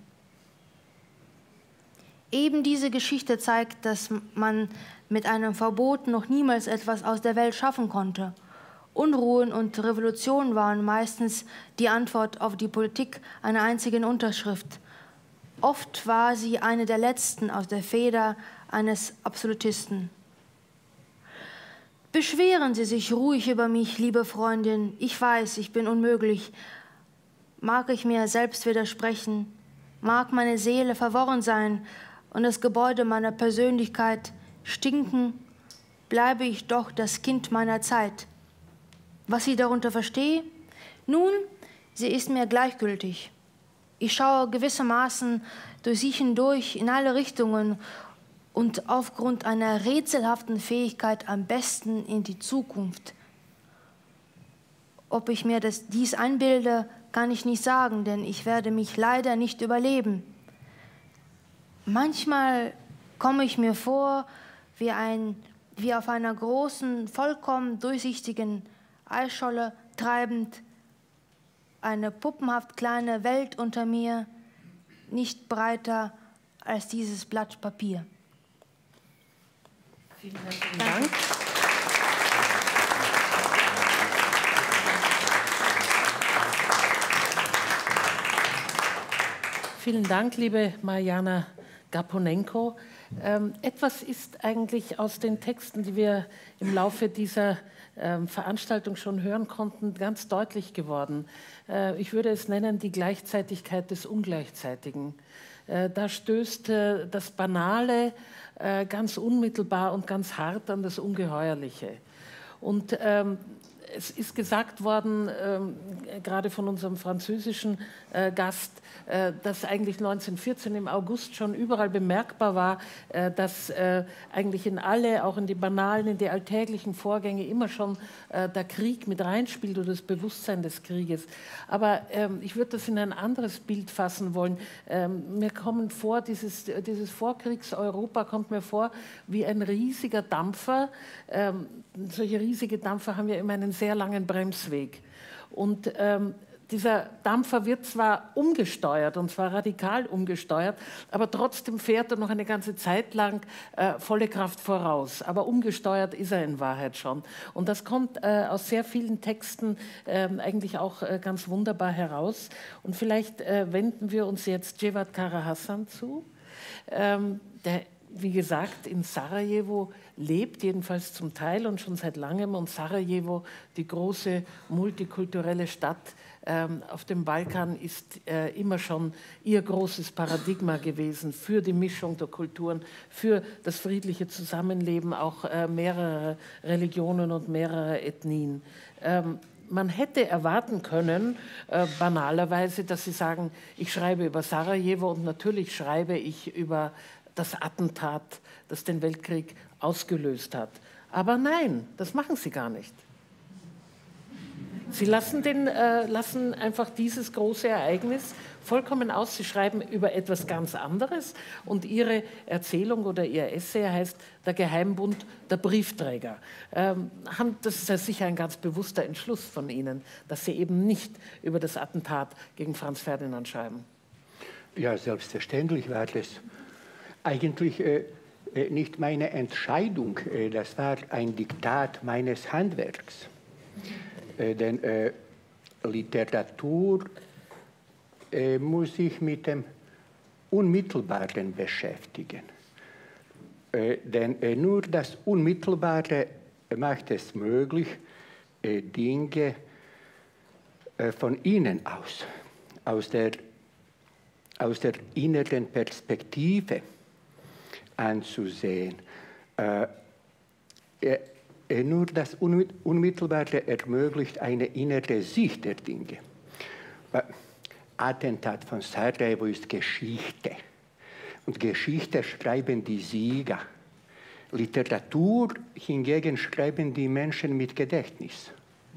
Eben diese Geschichte zeigt, dass man mit einem Verbot noch niemals etwas aus der Welt schaffen konnte. Unruhen und Revolutionen waren meistens die Antwort auf die Politik einer einzigen Unterschrift. Oft war sie eine der letzten aus der Feder eines Absolutisten. Beschweren Sie sich ruhig über mich, liebe Freundin. Ich weiß, ich bin unmöglich. Mag ich mir selbst widersprechen, mag meine Seele verworren sein und das Gebäude meiner Persönlichkeit stinken, bleibe ich doch das Kind meiner Zeit. Was ich darunter verstehe? Nun, sie ist mir gleichgültig. Ich schaue gewissermaßen durch sie hindurch in alle Richtungen und aufgrund einer rätselhaften Fähigkeit am besten in die Zukunft. Ob ich mir das, dies einbilde, kann ich nicht sagen, denn ich werde mich leider nicht überleben. Manchmal komme ich mir vor, wie, ein, wie auf einer großen, vollkommen durchsichtigen Eisscholle treibend, eine puppenhaft kleine Welt unter mir, nicht breiter als dieses Blatt Papier. Vielen herzlichen Dank. Vielen Dank, liebe Marjana Gaponenko. Ähm, etwas ist eigentlich aus den Texten, die wir im Laufe dieser ähm, Veranstaltung schon hören konnten, ganz deutlich geworden. Äh, ich würde es nennen, die Gleichzeitigkeit des Ungleichzeitigen. Äh, da stößt äh, das Banale äh, ganz unmittelbar und ganz hart an das Ungeheuerliche. Und ähm, es ist gesagt worden, ähm, gerade von unserem französischen äh, Gast, äh, dass eigentlich neunzehnhundertvierzehn im August schon überall bemerkbar war, äh, dass äh, eigentlich in alle, auch in die banalen, in die alltäglichen Vorgänge immer schon äh, der Krieg mit reinspielt oder das Bewusstsein des Krieges. Aber ähm, ich würde das in ein anderes Bild fassen wollen. Ähm, mir kommen vor, dieses, dieses Vorkriegs-Europa kommt mir vor wie ein riesiger Dampfer. Ähm, solche riesige Dampfer haben ja immer einen sehr langen Bremsweg. Und ähm, dieser Dampfer wird zwar umgesteuert, und zwar radikal umgesteuert, aber trotzdem fährt er noch eine ganze Zeit lang äh, volle Kraft voraus. Aber umgesteuert ist er in Wahrheit schon. Und das kommt äh, aus sehr vielen Texten äh, eigentlich auch äh, ganz wunderbar heraus. Und vielleicht äh, wenden wir uns jetzt Cevat Kara Hasan zu, ähm, der, wie gesagt, in Sarajevo lebt, jedenfalls zum Teil und schon seit langem. Und Sarajevo, die große multikulturelle Stadt ähm, auf dem Balkan, ist äh, immer schon ihr großes Paradigma gewesen für die Mischung der Kulturen, für das friedliche Zusammenleben auch äh, mehrerer Religionen und mehrerer Ethnien. Ähm, Man hätte erwarten können, äh, banalerweise, dass Sie sagen, ich schreibe über Sarajevo und natürlich schreibe ich über das Attentat, das den Weltkrieg ausgelöst hat. Aber nein, das machen Sie gar nicht. Sie lassen, den, äh, lassen einfach dieses große Ereignis vollkommen aus. Sie schreiben über etwas ganz anderes und Ihre Erzählung oder Ihr Essay heißt Der Geheimbund der Briefträger. Ähm, das ist ja sicher ein ganz bewusster Entschluss von Ihnen, dass Sie eben nicht über das Attentat gegen Franz Ferdinand schreiben. Ja, selbstverständlich war das eigentlich äh, nicht meine Entscheidung. Äh, das war ein Diktat meines Handwerks. Äh, denn äh, Literatur äh, muss sich mit dem Unmittelbaren beschäftigen. Äh, denn äh, nur das Unmittelbare macht es möglich, äh, Dinge äh, von innen aus, aus der, aus der inneren Perspektive anzusehen. Äh, äh, Nur das Unmittelbare ermöglicht eine innere Sicht der Dinge. Attentat von Sarajevo ist Geschichte. Und Geschichte schreiben die Sieger. Literatur hingegen schreiben die Menschen mit Gedächtnis.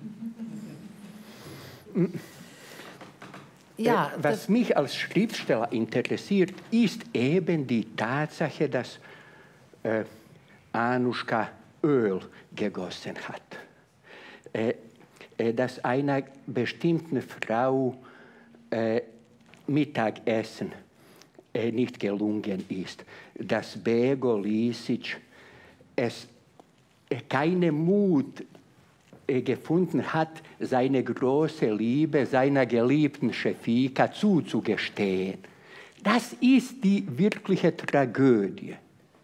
Ja, Was mich als Schriftsteller interessiert, ist eben die Tatsache, dass äh, Anuschka Öl gegossen hat, äh, äh, dass einer bestimmten Frau äh, Mittagessen äh, nicht gelungen ist, dass Bego Lisic es äh, keinen Mut äh, gefunden hat, seine große Liebe seiner geliebten Schefika zuzugestehen. Das ist die wirkliche Tragödie.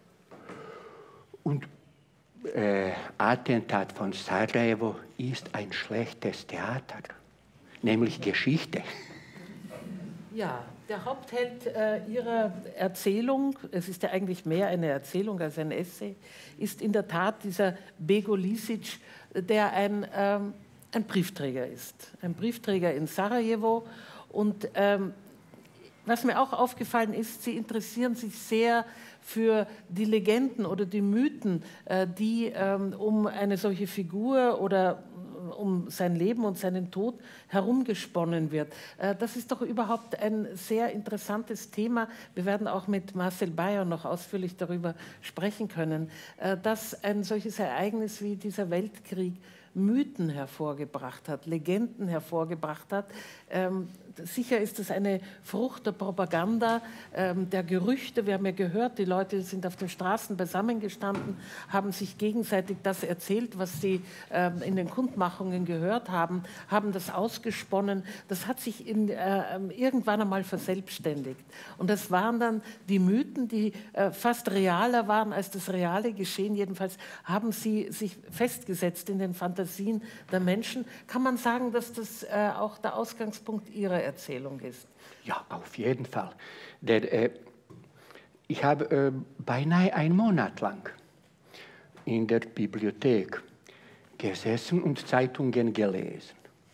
Und Äh, Attentat von Sarajevo ist ein schlechtes Theater, nämlich Geschichte. Ja, der Hauptheld äh, Ihrer Erzählung, es ist ja eigentlich mehr eine Erzählung als ein Essay, ist in der Tat dieser Bego Lisic, der ein, ähm, ein Briefträger ist. Ein Briefträger in Sarajevo. Und ähm, was mir auch aufgefallen ist, Sie interessieren sich sehr für die Legenden oder die Mythen, äh, die ähm, um eine solche Figur oder um sein Leben und seinen Tod herumgesponnen wird. Äh, das ist doch überhaupt ein sehr interessantes Thema. Wir werden auch mit Marcel Bayer noch ausführlich darüber sprechen können, äh, dass ein solches Ereignis wie dieser Weltkrieg Mythen hervorgebracht hat, Legenden hervorgebracht hat. Ähm, sicher ist es eine Frucht der Propaganda, ähm, der Gerüchte. Wir haben ja gehört, die Leute sind auf den Straßen beisammengestanden, haben sich gegenseitig das erzählt, was sie ähm, in den Kundmachungen gehört haben, haben das ausgesponnen. Das hat sich in, äh, irgendwann einmal verselbstständigt. Und das waren dann die Mythen, die äh, fast realer waren als das reale Geschehen. Jedenfalls haben sie sich festgesetzt in den Fantasien der Menschen. Kann man sagen, dass das äh, auch der Ausgangspunkt Ihrer Erzählung ist? Ja, auf jeden Fall. Denn, äh, ich habe äh, beinahe einen Monat lang in der Bibliothek gesessen und Zeitungen gelesen.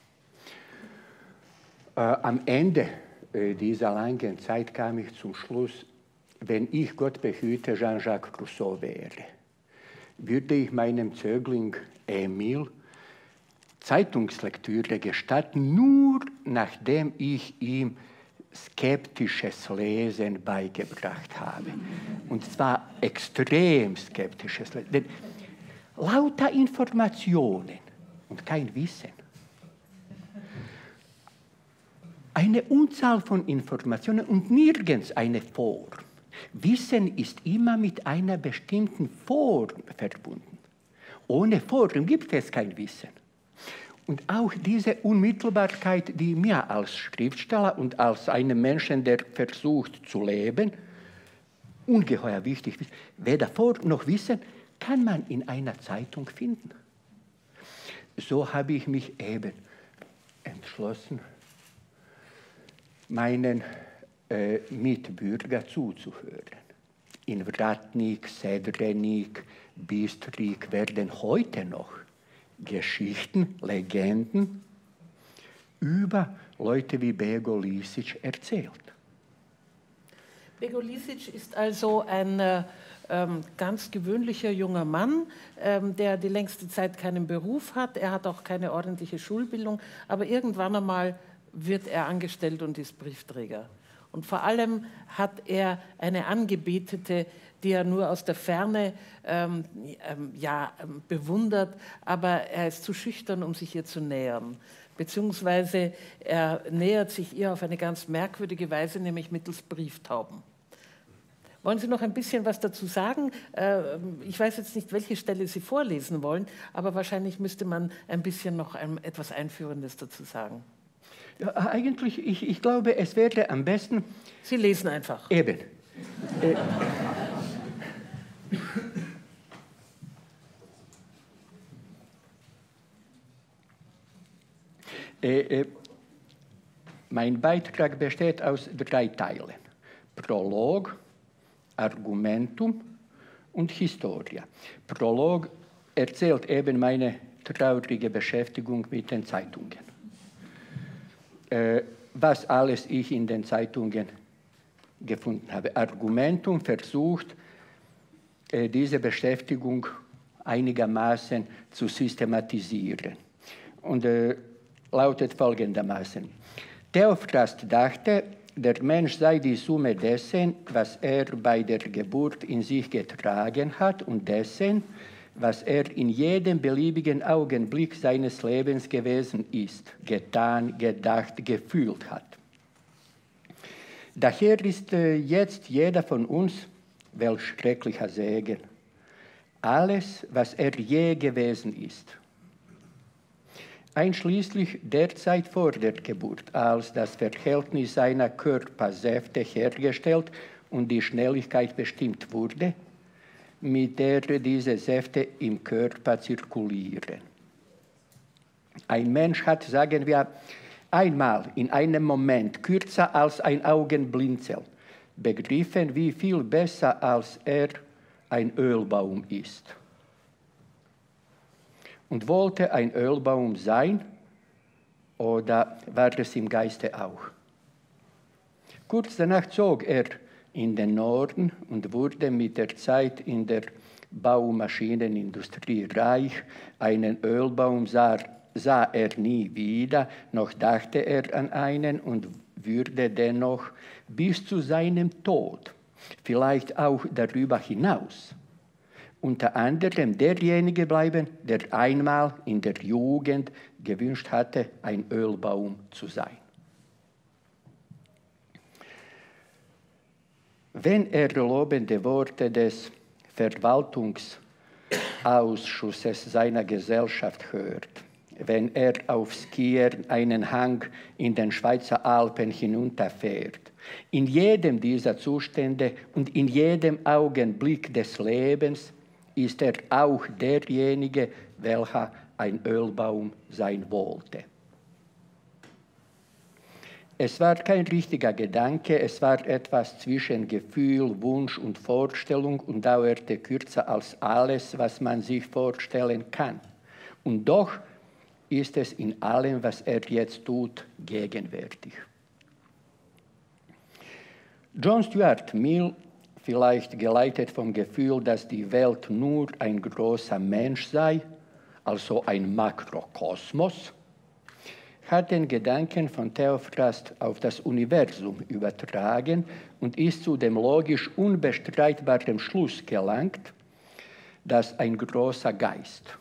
Äh, am Ende äh, dieser langen Zeit kam ich zum Schluss, wenn ich, Gott behüte, Jean-Jacques Rousseau wäre, würde ich meinem Zögling Emil Zeitungslektüre gestatten, nur nachdem ich ihm skeptisches Lesen beigebracht habe. Und zwar extrem skeptisches Lesen. Denn lauter Informationen und kein Wissen. Eine Unzahl von Informationen und nirgends eine Form. Wissen ist immer mit einer bestimmten Form verbunden. Ohne Form gibt es kein Wissen. Und auch diese Unmittelbarkeit, die mir als Schriftsteller und als einem Menschen, der versucht zu leben, ungeheuer wichtig ist. Weder Form noch Wissen kann man in einer Zeitung finden. So habe ich mich eben entschlossen, meinen äh, Mitbürger zuzuhören. In Vratnik, Sedrenik, Bistrik werden heute noch Geschichten, Legenden über Leute wie Bego Lisic erzählt. Bego Lisic ist also ein äh, ähm, ganz gewöhnlicher junger Mann, ähm, der die längste Zeit keinen Beruf hat. Er hat auch keine ordentliche Schulbildung, aber irgendwann einmal wird er angestellt und ist Briefträger. Und vor allem hat er eine Angebetete, die er nur aus der Ferne ähm, ähm, ja, ähm, bewundert, aber er ist zu schüchtern, um sich ihr zu nähern. Beziehungsweise er nähert sich ihr auf eine ganz merkwürdige Weise, nämlich mittels Brieftauben. Wollen Sie noch ein bisschen was dazu sagen? Äh, ich weiß jetzt nicht, welche Stelle Sie vorlesen wollen, aber wahrscheinlich müsste man ein bisschen noch ein, etwas Einführendes dazu sagen. Ja, eigentlich, ich, ich glaube, es wäre am besten... Sie lesen einfach. Eben. äh, äh, äh, mein Beitrag besteht aus drei Teilen. Prolog, Argumentum und Historia. Prolog erzählt eben meine traurige Beschäftigung mit den Zeitungen. Äh, was alles ich in den Zeitungen gefunden habe. Argumentum versucht, äh, diese Beschäftigung einigermaßen zu systematisieren. Und äh, lautet folgendermaßen. Theophrast dachte, der Mensch sei die Summe dessen, was er bei der Geburt in sich getragen hat und dessen, was er in jedem beliebigen Augenblick seines Lebens gewesen ist, getan, gedacht, gefühlt hat. Daher ist äh, jetzt jeder von uns, welch schrecklicher Segen, alles, was er je gewesen ist. Einschließlich der Zeit vor der Geburt, als das Verhältnis seiner Körpersäfte hergestellt und die Schnelligkeit bestimmt wurde, mit der diese Säfte im Körper zirkulieren. Ein Mensch hat, sagen wir, einmal in einem Moment, kürzer als ein Augenblinzel, begriffen, wie viel besser als er ein Ölbaum ist. Und wollte ein Ölbaum sein, oder war es im Geiste auch? Kurz danach zog er in den Norden und wurde mit der Zeit in der Baumaschinenindustrie reich. Einen Ölbaum sah, sah er nie wieder, noch dachte er an einen und würde dennoch bis zu seinem Tod, vielleicht auch darüber hinaus, unter anderem derjenige bleiben, der einmal in der Jugend gewünscht hatte, ein Ölbaum zu sein. Wenn er lobende Worte des Verwaltungsausschusses seiner Gesellschaft hört, wenn er auf Skiern einen Hang in den Schweizer Alpen hinunterfährt, in jedem dieser Zustände und in jedem Augenblick des Lebens ist er auch derjenige, welcher ein Ölbaum sein wollte. Es war kein richtiger Gedanke, es war etwas zwischen Gefühl, Wunsch und Vorstellung und dauerte kürzer als alles, was man sich vorstellen kann. Und doch ist es in allem, was er jetzt tut, gegenwärtig. John Stuart Mill, vielleicht geleitet vom Gefühl, dass die Welt nur ein großer Mensch sei, also ein Makrokosmos, hat den Gedanken von Theophrast auf das Universum übertragen und ist zu dem logisch unbestreitbaren Schluss gelangt, dass ein großer Geist,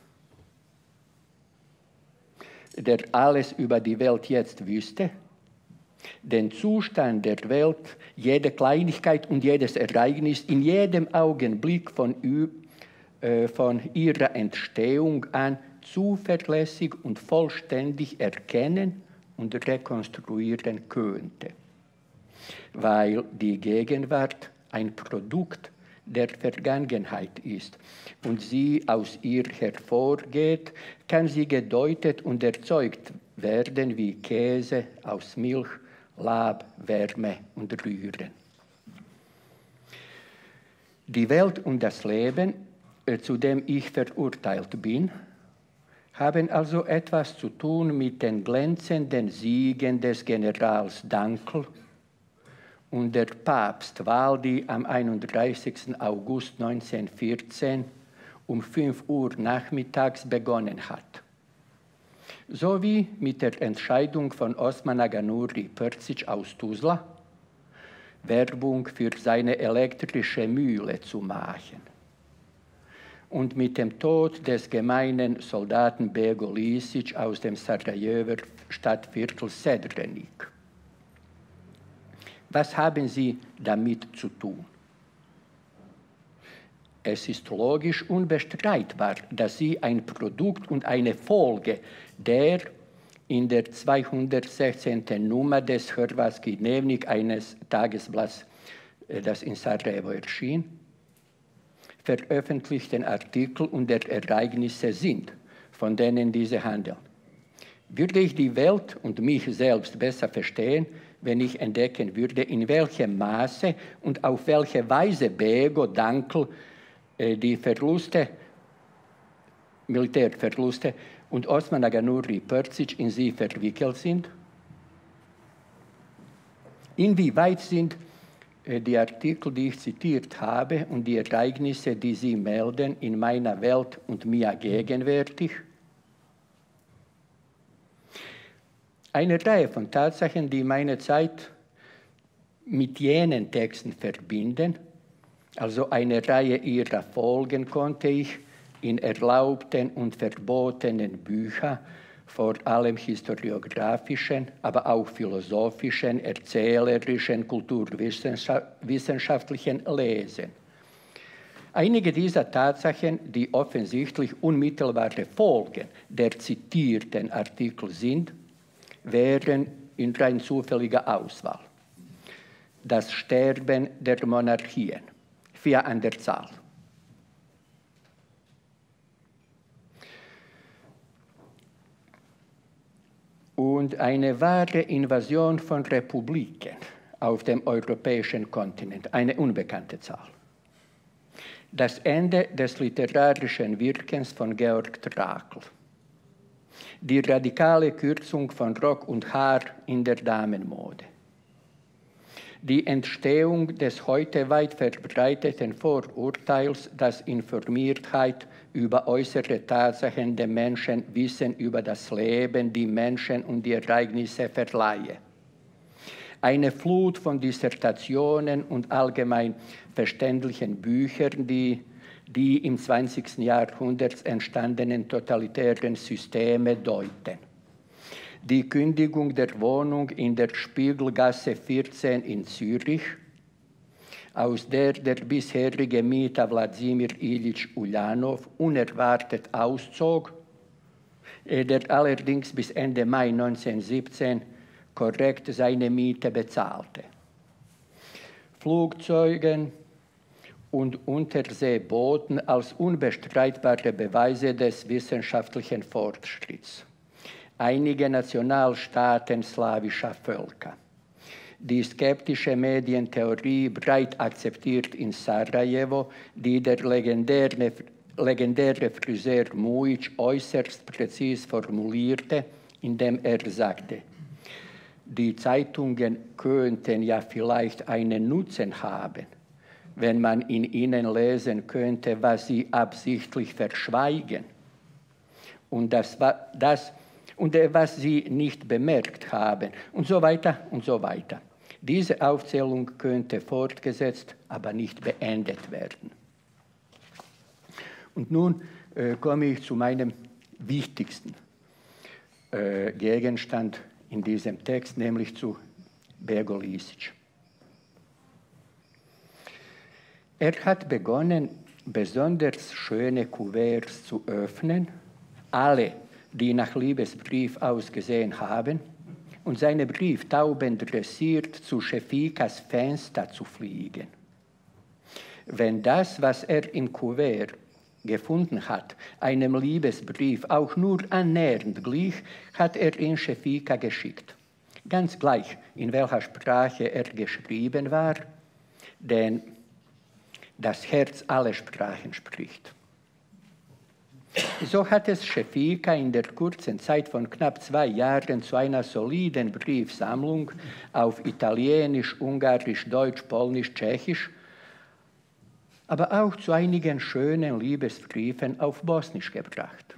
der alles über die Welt jetzt wüsste, den Zustand der Welt, jede Kleinigkeit und jedes Ereignis in jedem Augenblick von, äh, von ihrer Entstehung an zuverlässig und vollständig erkennen und rekonstruieren könnte, weil die Gegenwart ein Produkt der Vergangenheit ist und sie aus ihr hervorgeht, kann sie gedeutet und erzeugt werden wie Käse aus Milch, Lab, Wärme und Rühren. Die Welt und das Leben, zu dem ich verurteilt bin, haben also etwas zu tun mit den glänzenden Siegen des Generals Dankl und der Papstwahl, die am einunddreißigsten August neunzehnhundertvierzehn um fünf Uhr nachmittags begonnen hat, sowie mit der Entscheidung von Osman Aga Nuri Prcić aus Tuzla, Werbung für seine elektrische Mühle zu machen, und mit dem Tod des gemeinen Soldaten Bego Lisic aus dem Sarajever Stadtviertel Srebrenik. Was haben sie damit zu tun? Es ist logisch unbestreitbar, dass sie ein Produkt und eine Folge der in der zweihundertsechzehnten Nummer des Hrvatski Dnevnik, eines Tagesblatts, das in Sarajevo erschien, veröffentlichten Artikel und der Ereignisse sind, von denen diese handeln. Würde ich die Welt und mich selbst besser verstehen, wenn ich entdecken würde, in welchem Maße und auf welche Weise Bego, Dankl, äh, die Verluste, Militärverluste und Osman Aga Nuri Prcić in sie verwickelt sind? Inwieweit sind die Artikel, die ich zitiert habe, und die Ereignisse, die sie melden, in meiner Welt und mir gegenwärtig? Eine Reihe von Tatsachen, die meine Zeit mit jenen Texten verbinden, also eine Reihe ihrer Folgen, konnte ich in erlaubten und verbotenen Büchern, vor allem historiografischen, aber auch philosophischen, erzählerischen, kulturwissenschaftlichen lesen. Einige dieser Tatsachen, die offensichtlich unmittelbare Folgen der zitierten Artikel sind, wären in rein zufälliger Auswahl: das Sterben der Monarchien, vier an der Zahl; und eine wahre Invasion von Republiken auf dem europäischen Kontinent, eine unbekannte Zahl; das Ende des literarischen Wirkens von Georg Trakl; die radikale Kürzung von Rock und Haar in der Damenmode; die Entstehung des heute weit verbreiteten Vorurteils, dass Informiertheit über äußere Tatsachen dem Menschen Wissen über das Leben, die Menschen und die Ereignisse verleihe; eine Flut von Dissertationen und allgemein verständlichen Büchern, die die im zwanzigsten Jahrhundert entstandenen totalitären Systeme deuten; die Kündigung der Wohnung in der Spiegelgasse vierzehn in Zürich, aus der der bisherige Mieter Wladimir Ilyich Ulyanov unerwartet auszog, der allerdings bis Ende Mai neunzehnhundertsiebzehn korrekt seine Miete bezahlte; Flugzeugen und Unterseebooten als unbestreitbare Beweise des wissenschaftlichen Fortschritts; einige Nationalstaaten slawischer Völker; die skeptische Medientheorie breit akzeptiert in Sarajevo, die der legendäre, legendäre Friseur Mujic äußerst präzis formulierte, indem er sagte, die Zeitungen könnten ja vielleicht einen Nutzen haben, wenn man in ihnen lesen könnte, was sie absichtlich verschweigen und das, das, und was sie nicht bemerkt haben und so weiter und so weiter. Diese Aufzählung könnte fortgesetzt, aber nicht beendet werden. Und nun äh, komme ich zu meinem wichtigsten äh, Gegenstand in diesem Text, nämlich zu Bego Lisic. Er hat begonnen, besonders schöne Kuverts zu öffnen, alle, die nach Liebesbrief ausgesehen haben, und seine Brieftauben dressiert zu Schefikas Fenster zu fliegen. Wenn das, was er im Kuvert gefunden hat, einem Liebesbrief auch nur annähernd glich, hat er ihn Schefika geschickt. Ganz gleich, in welcher Sprache er geschrieben war, denn das Herz alle Sprachen spricht. So hat es Schefika in der kurzen Zeit von knapp zwei Jahren zu einer soliden Briefsammlung auf Italienisch, Ungarisch, Deutsch, Polnisch, Tschechisch, aber auch zu einigen schönen Liebesbriefen auf Bosnisch gebracht.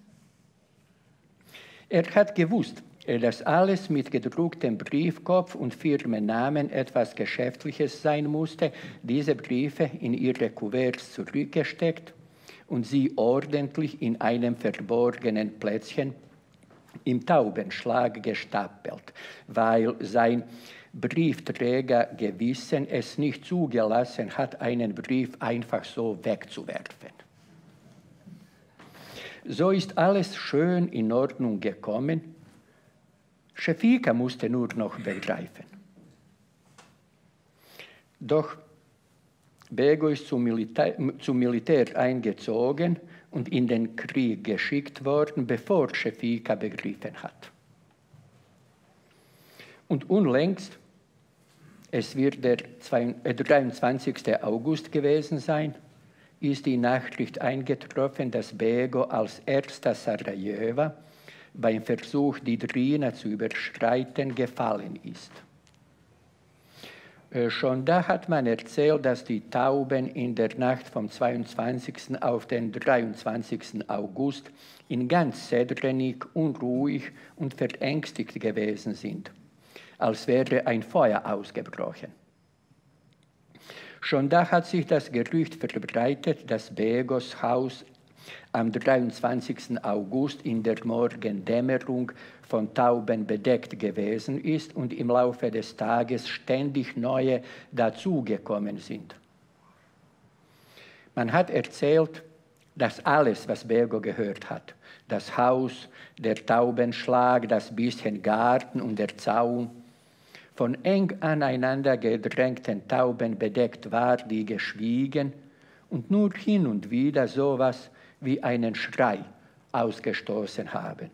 Er hat gewusst, dass alles mit gedrucktem Briefkopf und Firmennamen etwas Geschäftliches sein musste, diese Briefe in ihre Kuverts zurückgesteckt und sie ordentlich in einem verborgenen Plätzchen im Taubenschlag gestapelt, weil sein Briefträgergewissen es nicht zugelassen hat, einen Brief einfach so wegzuwerfen. So ist alles schön in Ordnung gekommen. Schefika musste nur noch begreifen. Doch Bego ist zum Militär, zum Militär eingezogen und in den Krieg geschickt worden, bevor Schefika begriffen hat. Und unlängst, es wird der dreiundzwanzigste August gewesen sein, ist die Nachricht eingetroffen, dass Bego als erster Sarajewa beim Versuch, die Drina zu überschreiten, gefallen ist. Schon da hat man erzählt, dass die Tauben in der Nacht vom zweiundzwanzigsten auf den dreiundzwanzigsten August in ganz Sedrenik unruhig und verängstigt gewesen sind, als wäre ein Feuer ausgebrochen. Schon da hat sich das Gerücht verbreitet, dass Begos Haus am dreiundzwanzigsten August in der Morgendämmerung von Tauben bedeckt gewesen ist und im Laufe des Tages ständig neue dazugekommen sind. Man hat erzählt, dass alles, was Bego gehört hat, das Haus, der Taubenschlag, das bisschen Garten und der Zaun, von eng aneinander gedrängten Tauben bedeckt war, die geschwiegen und nur hin und wieder sowas wie einen Schrei ausgestoßen haben.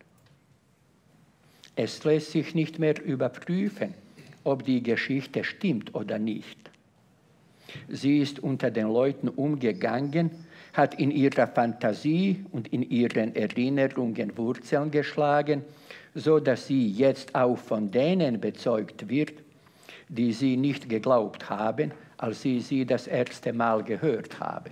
Es lässt sich nicht mehr überprüfen, ob die Geschichte stimmt oder nicht. Sie ist unter den Leuten umgegangen, hat in ihrer Fantasie und in ihren Erinnerungen Wurzeln geschlagen, so dass sie jetzt auch von denen bezeugt wird, die sie nicht geglaubt haben, als sie sie das erste Mal gehört haben.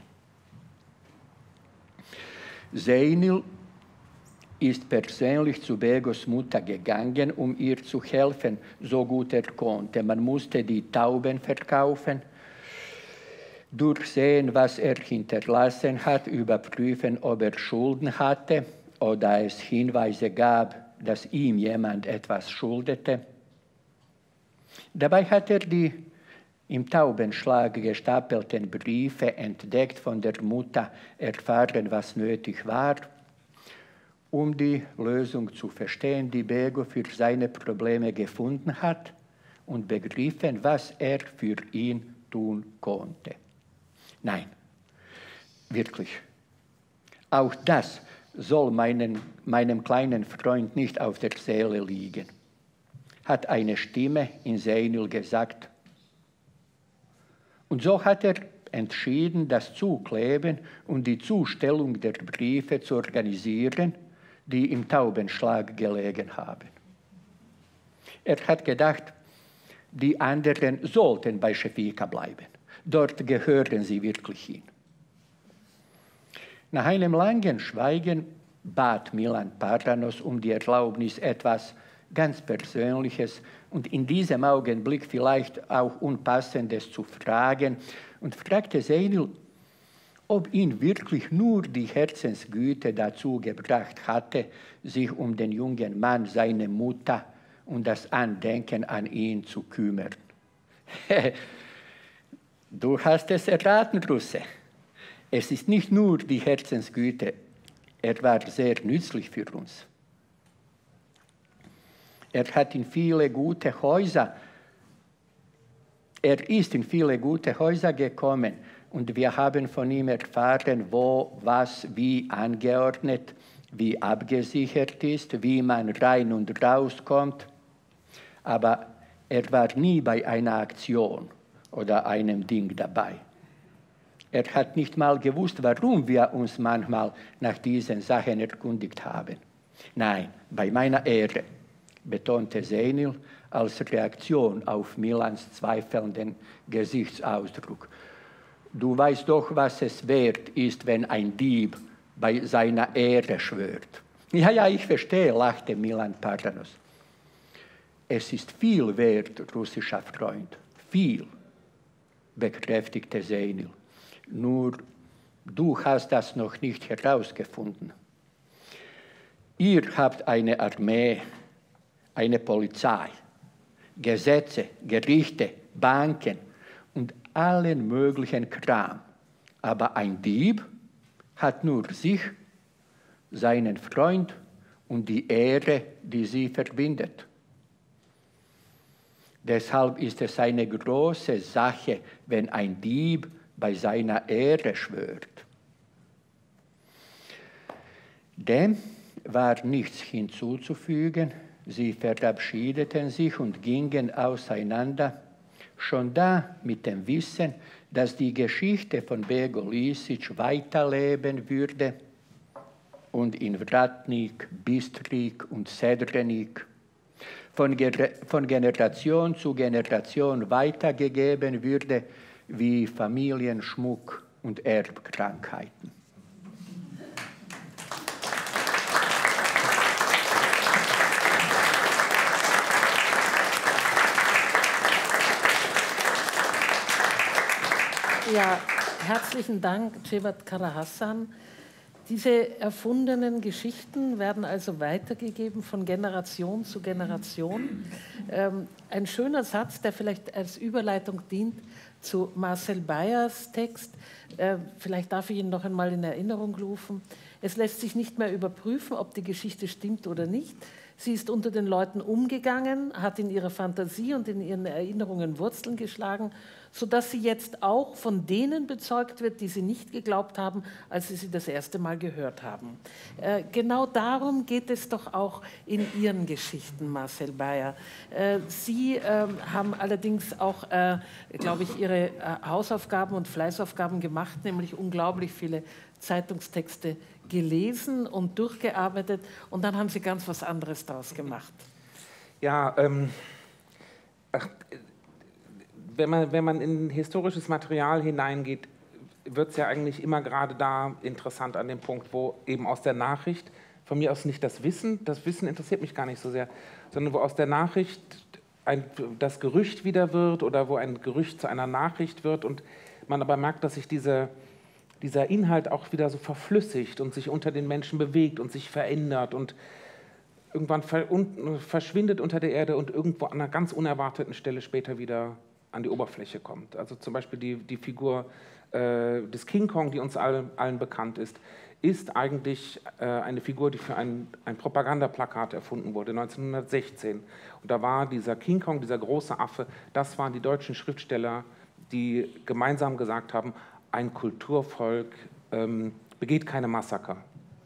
Zeynil ist persönlich zu Begos Mutter gegangen, um ihr zu helfen, so gut er konnte. Man musste die Tauben verkaufen, durchsehen, was er hinterlassen hat, überprüfen, ob er Schulden hatte oder es Hinweise gab, dass ihm jemand etwas schuldete. Dabei hat er die im Taubenschlag gestapelten Briefe entdeckt, von der Mutter erfahren, was nötig war, um die Lösung zu verstehen, die Bego für seine Probleme gefunden hat und begriffen, was er für ihn tun konnte. Nein, wirklich. Auch das soll meinen, meinem kleinen Freund nicht auf der Seele liegen, hat eine Stimme in Zeynil gesagt. Und so hat er entschieden, das Zukleben und die Zustellung der Briefe zu organisieren, die im Taubenschlag gelegen haben. Er hat gedacht, die anderen sollten bei Šefika bleiben. Dort gehören sie wirklich hin. Nach einem langen Schweigen bat Milan Pardanos um die Erlaubnis, etwas ganz Persönliches und in diesem Augenblick vielleicht auch Unpassendes zu fragen, und fragte Zeynel, ob ihn wirklich nur die Herzensgüte dazu gebracht hatte, sich um den jungen Mann, seine Mutter und das Andenken an ihn zu kümmern. Du hast es erraten, Russe. Es ist nicht nur die Herzensgüte, er war sehr nützlich für uns. Er hat in viele gute Häuser, er ist in viele gute Häuser gekommen und wir haben von ihm erfahren, wo, was, wie angeordnet, wie abgesichert ist, wie man rein und rauskommt. Aber er war nie bei einer Aktion oder einem Ding dabei. Er hat nicht mal gewusst, warum wir uns manchmal nach diesen Sachen erkundigt haben. Nein, bei meiner Ehre, betonte Zeynel als Reaktion auf Milans zweifelnden Gesichtsausdruck. Du weißt doch, was es wert ist, wenn ein Dieb bei seiner Ehre schwört. Ja, ja, ich verstehe, lachte Milan Pardanos. Es ist viel wert, russischer Freund, viel, bekräftigte Zeynel. Nur du hast das noch nicht herausgefunden. Ihr habt eine Armee, eine Polizei, Gesetze, Gerichte, Banken und allen möglichen Kram. Aber ein Dieb hat nur sich, seinen Freund und die Ehre, die sie verbindet. Deshalb ist es eine große Sache, wenn ein Dieb bei seiner Ehre schwört. Dem war nichts hinzuzufügen. Sie verabschiedeten sich und gingen auseinander, schon da mit dem Wissen, dass die Geschichte von Bego Lisic weiterleben würde und in Vratnik, Bistrik und Sedrenik von, von Generation zu Generation weitergegeben würde wie Familienschmuck und Erbkrankheiten. Ja, herzlichen Dank, Cevat Karahasan. Diese erfundenen Geschichten werden also weitergegeben von Generation zu Generation. Ähm, ein schöner Satz, der vielleicht als Überleitung dient zu Marcel Beyers Text. Äh, vielleicht darf ich ihn noch einmal in Erinnerung rufen. Es lässt sich nicht mehr überprüfen, ob die Geschichte stimmt oder nicht. Sie ist unter den Leuten umgegangen, hat in ihrer Fantasie und in ihren Erinnerungen Wurzeln geschlagen, sodass sie jetzt auch von denen bezeugt wird, die sie nicht geglaubt haben, als sie sie das erste Mal gehört haben. Äh, genau darum geht es doch auch in Ihren Geschichten, Marcel Beyer. Äh, Sie äh, haben allerdings auch, äh, glaube ich, Ihre äh, Hausaufgaben und Fleißaufgaben gemacht, nämlich unglaublich viele Zeitungstexte gelesen und durchgearbeitet, und dann haben Sie ganz was anderes daraus gemacht. Ja, ähm, ach, wenn man, wenn man in historisches Material hineingeht, wird es ja eigentlich immer gerade da interessant an dem Punkt, wo eben aus der Nachricht, von mir aus nicht das Wissen, das Wissen interessiert mich gar nicht so sehr, sondern wo aus der Nachricht ein, das Gerücht wieder wird oder wo ein Gerücht zu einer Nachricht wird und man aber merkt, dass sich diese, dieser Inhalt auch wieder so verflüssigt und sich unter den Menschen bewegt und sich verändert und irgendwann ver, un, verschwindet unter der Erde und irgendwo an einer ganz unerwarteten Stelle später wieder an die Oberfläche kommt. Also zum Beispiel die, die Figur äh, des King Kong, die uns allen, allen bekannt ist, ist eigentlich äh, eine Figur, die für ein, ein Propagandaplakat erfunden wurde, neunzehnhundertsechzehn. Und da war dieser King Kong, dieser große Affe, das waren die deutschen Schriftsteller, die gemeinsam gesagt haben, ein Kulturvolk ähm, begeht keine Massaker.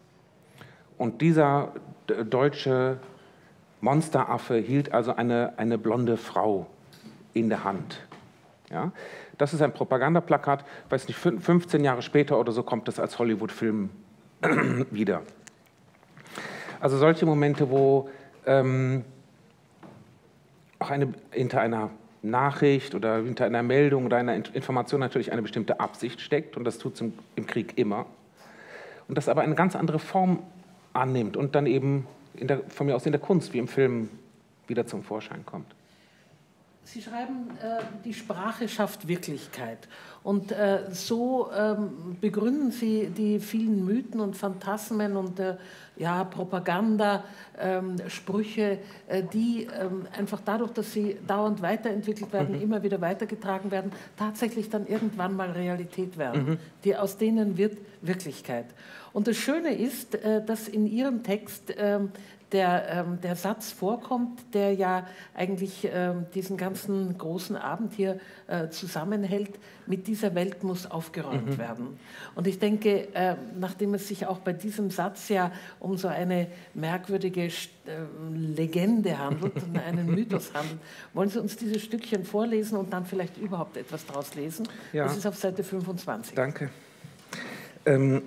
Und dieser deutsche Monsteraffe hielt also eine, eine blonde Frau in der Hand. Ja? Das ist ein Propagandaplakat, weiß nicht, fünfzehn Jahre später oder so kommt das als Hollywood-Film wieder. Also solche Momente, wo ähm, auch eine, hinter einer Nachricht oder hinter einer Meldung oder einer Information natürlich eine bestimmte Absicht steckt, und das tut es im, im Krieg immer, und das aber eine ganz andere Form annimmt und dann eben in der, von mir aus in der Kunst wie im Film wieder zum Vorschein kommt. Sie schreiben, äh, die Sprache schafft Wirklichkeit. Und äh, so ähm, begründen Sie die vielen Mythen und Phantasmen und äh, ja, Propaganda, ähm, Sprüche, äh, die ähm, einfach dadurch, dass sie dauernd weiterentwickelt werden, mhm. immer wieder weitergetragen werden, tatsächlich dann irgendwann mal Realität werden. Mhm. Die, aus denen wird Wirklichkeit. Und das Schöne ist, äh, dass in Ihrem Text äh, Der, ähm, der Satz vorkommt, der ja eigentlich ähm, diesen ganzen großen Abend hier äh, zusammenhält: Mit dieser Welt muss aufgeräumt mhm. werden. Und ich denke, äh, nachdem es sich auch bei diesem Satz ja um so eine merkwürdige äh, Legende handelt und einen Mythos handelt, wollen Sie uns dieses Stückchen vorlesen und dann vielleicht überhaupt etwas daraus lesen? Ja. Das ist auf Seite fünfundzwanzig. Danke. Ähm.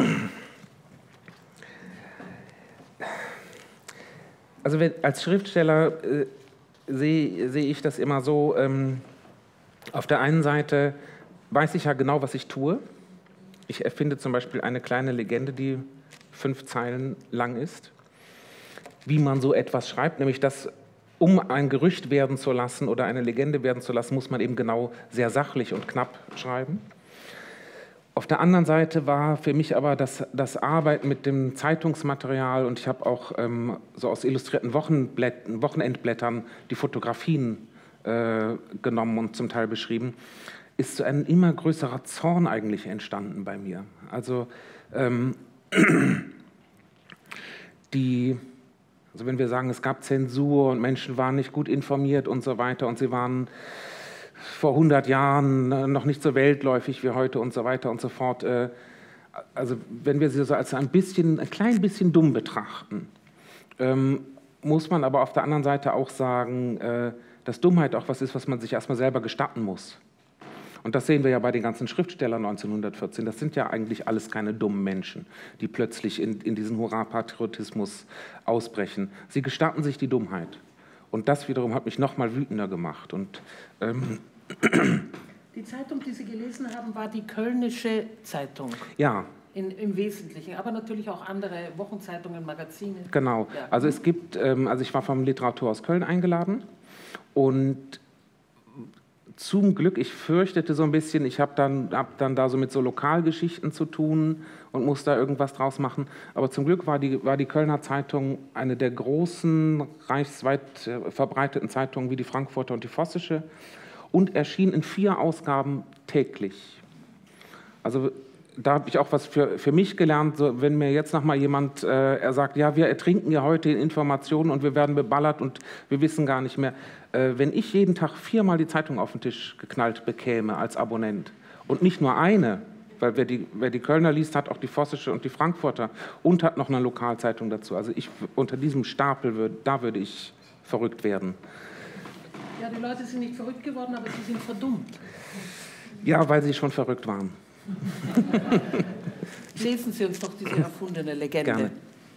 Also wenn, als Schriftsteller äh, sehe seh ich das immer so, ähm, auf der einen Seite weiß ich ja genau, was ich tue. Ich erfinde zum Beispiel eine kleine Legende, die fünf Zeilen lang ist, wie man so etwas schreibt, nämlich dass, um ein Gerücht werden zu lassen oder eine Legende werden zu lassen, muss man eben genau sehr sachlich und knapp schreiben. Auf der anderen Seite war für mich aber das, das Arbeiten mit dem Zeitungsmaterial, und ich habe auch ähm, so aus illustrierten Wochenendblättern die Fotografien äh, genommen und zum Teil beschrieben, ist so ein immer größerer Zorn eigentlich entstanden bei mir. Also, ähm, die, also wenn wir sagen, es gab Zensur und Menschen waren nicht gut informiert und so weiter und sie waren vor hundert Jahren noch nicht so weltläufig wie heute und so weiter und so fort. Also wenn wir sie so als ein bisschen, ein klein bisschen dumm betrachten, muss man aber auf der anderen Seite auch sagen, dass Dummheit auch was ist, was man sich erstmal selber gestatten muss. Und das sehen wir ja bei den ganzen Schriftstellern neunzehnhundertvierzehn. Das sind ja eigentlich alles keine dummen Menschen, die plötzlich in, in diesen Hurra-Patriotismus ausbrechen. Sie gestatten sich die Dummheit. Und das wiederum hat mich noch mal wütender gemacht. Und, ähm die Zeitung, die Sie gelesen haben, war die Kölnische Zeitung. Ja. In, Im Wesentlichen, aber natürlich auch andere Wochenzeitungen, Magazine. Genau. Ja. Also es gibt, ähm, also ich war vom Literaturhaus Köln eingeladen und zum Glück, ich fürchtete so ein bisschen, ich habe dann, hab dann da so mit so Lokalgeschichten zu tun und muss da irgendwas draus machen. Aber zum Glück war die, war die Kölner Zeitung eine der großen, reichsweit verbreiteten Zeitungen wie die Frankfurter und die Vossische und erschien in vier Ausgaben täglich. Also da habe ich auch was für, für mich gelernt, so, wenn mir jetzt noch mal jemand äh, er sagt, ja, wir ertrinken ja heute in Informationen und wir werden beballert und wir wissen gar nicht mehr. Äh, wenn ich jeden Tag viermal die Zeitung auf den Tisch geknallt bekäme als Abonnent und nicht nur eine, weil wer die, wer die Kölner liest, hat auch die Vossische und die Frankfurter und hat noch eine Lokalzeitung dazu. Also ich, unter diesem Stapel, würd, da würde ich verrückt werden. Ja, die Leute sind nicht verrückt geworden, aber sie sind verdummt. Ja, weil sie schon verrückt waren. Lesen Sie uns doch diese erfundene Legende. Gerne.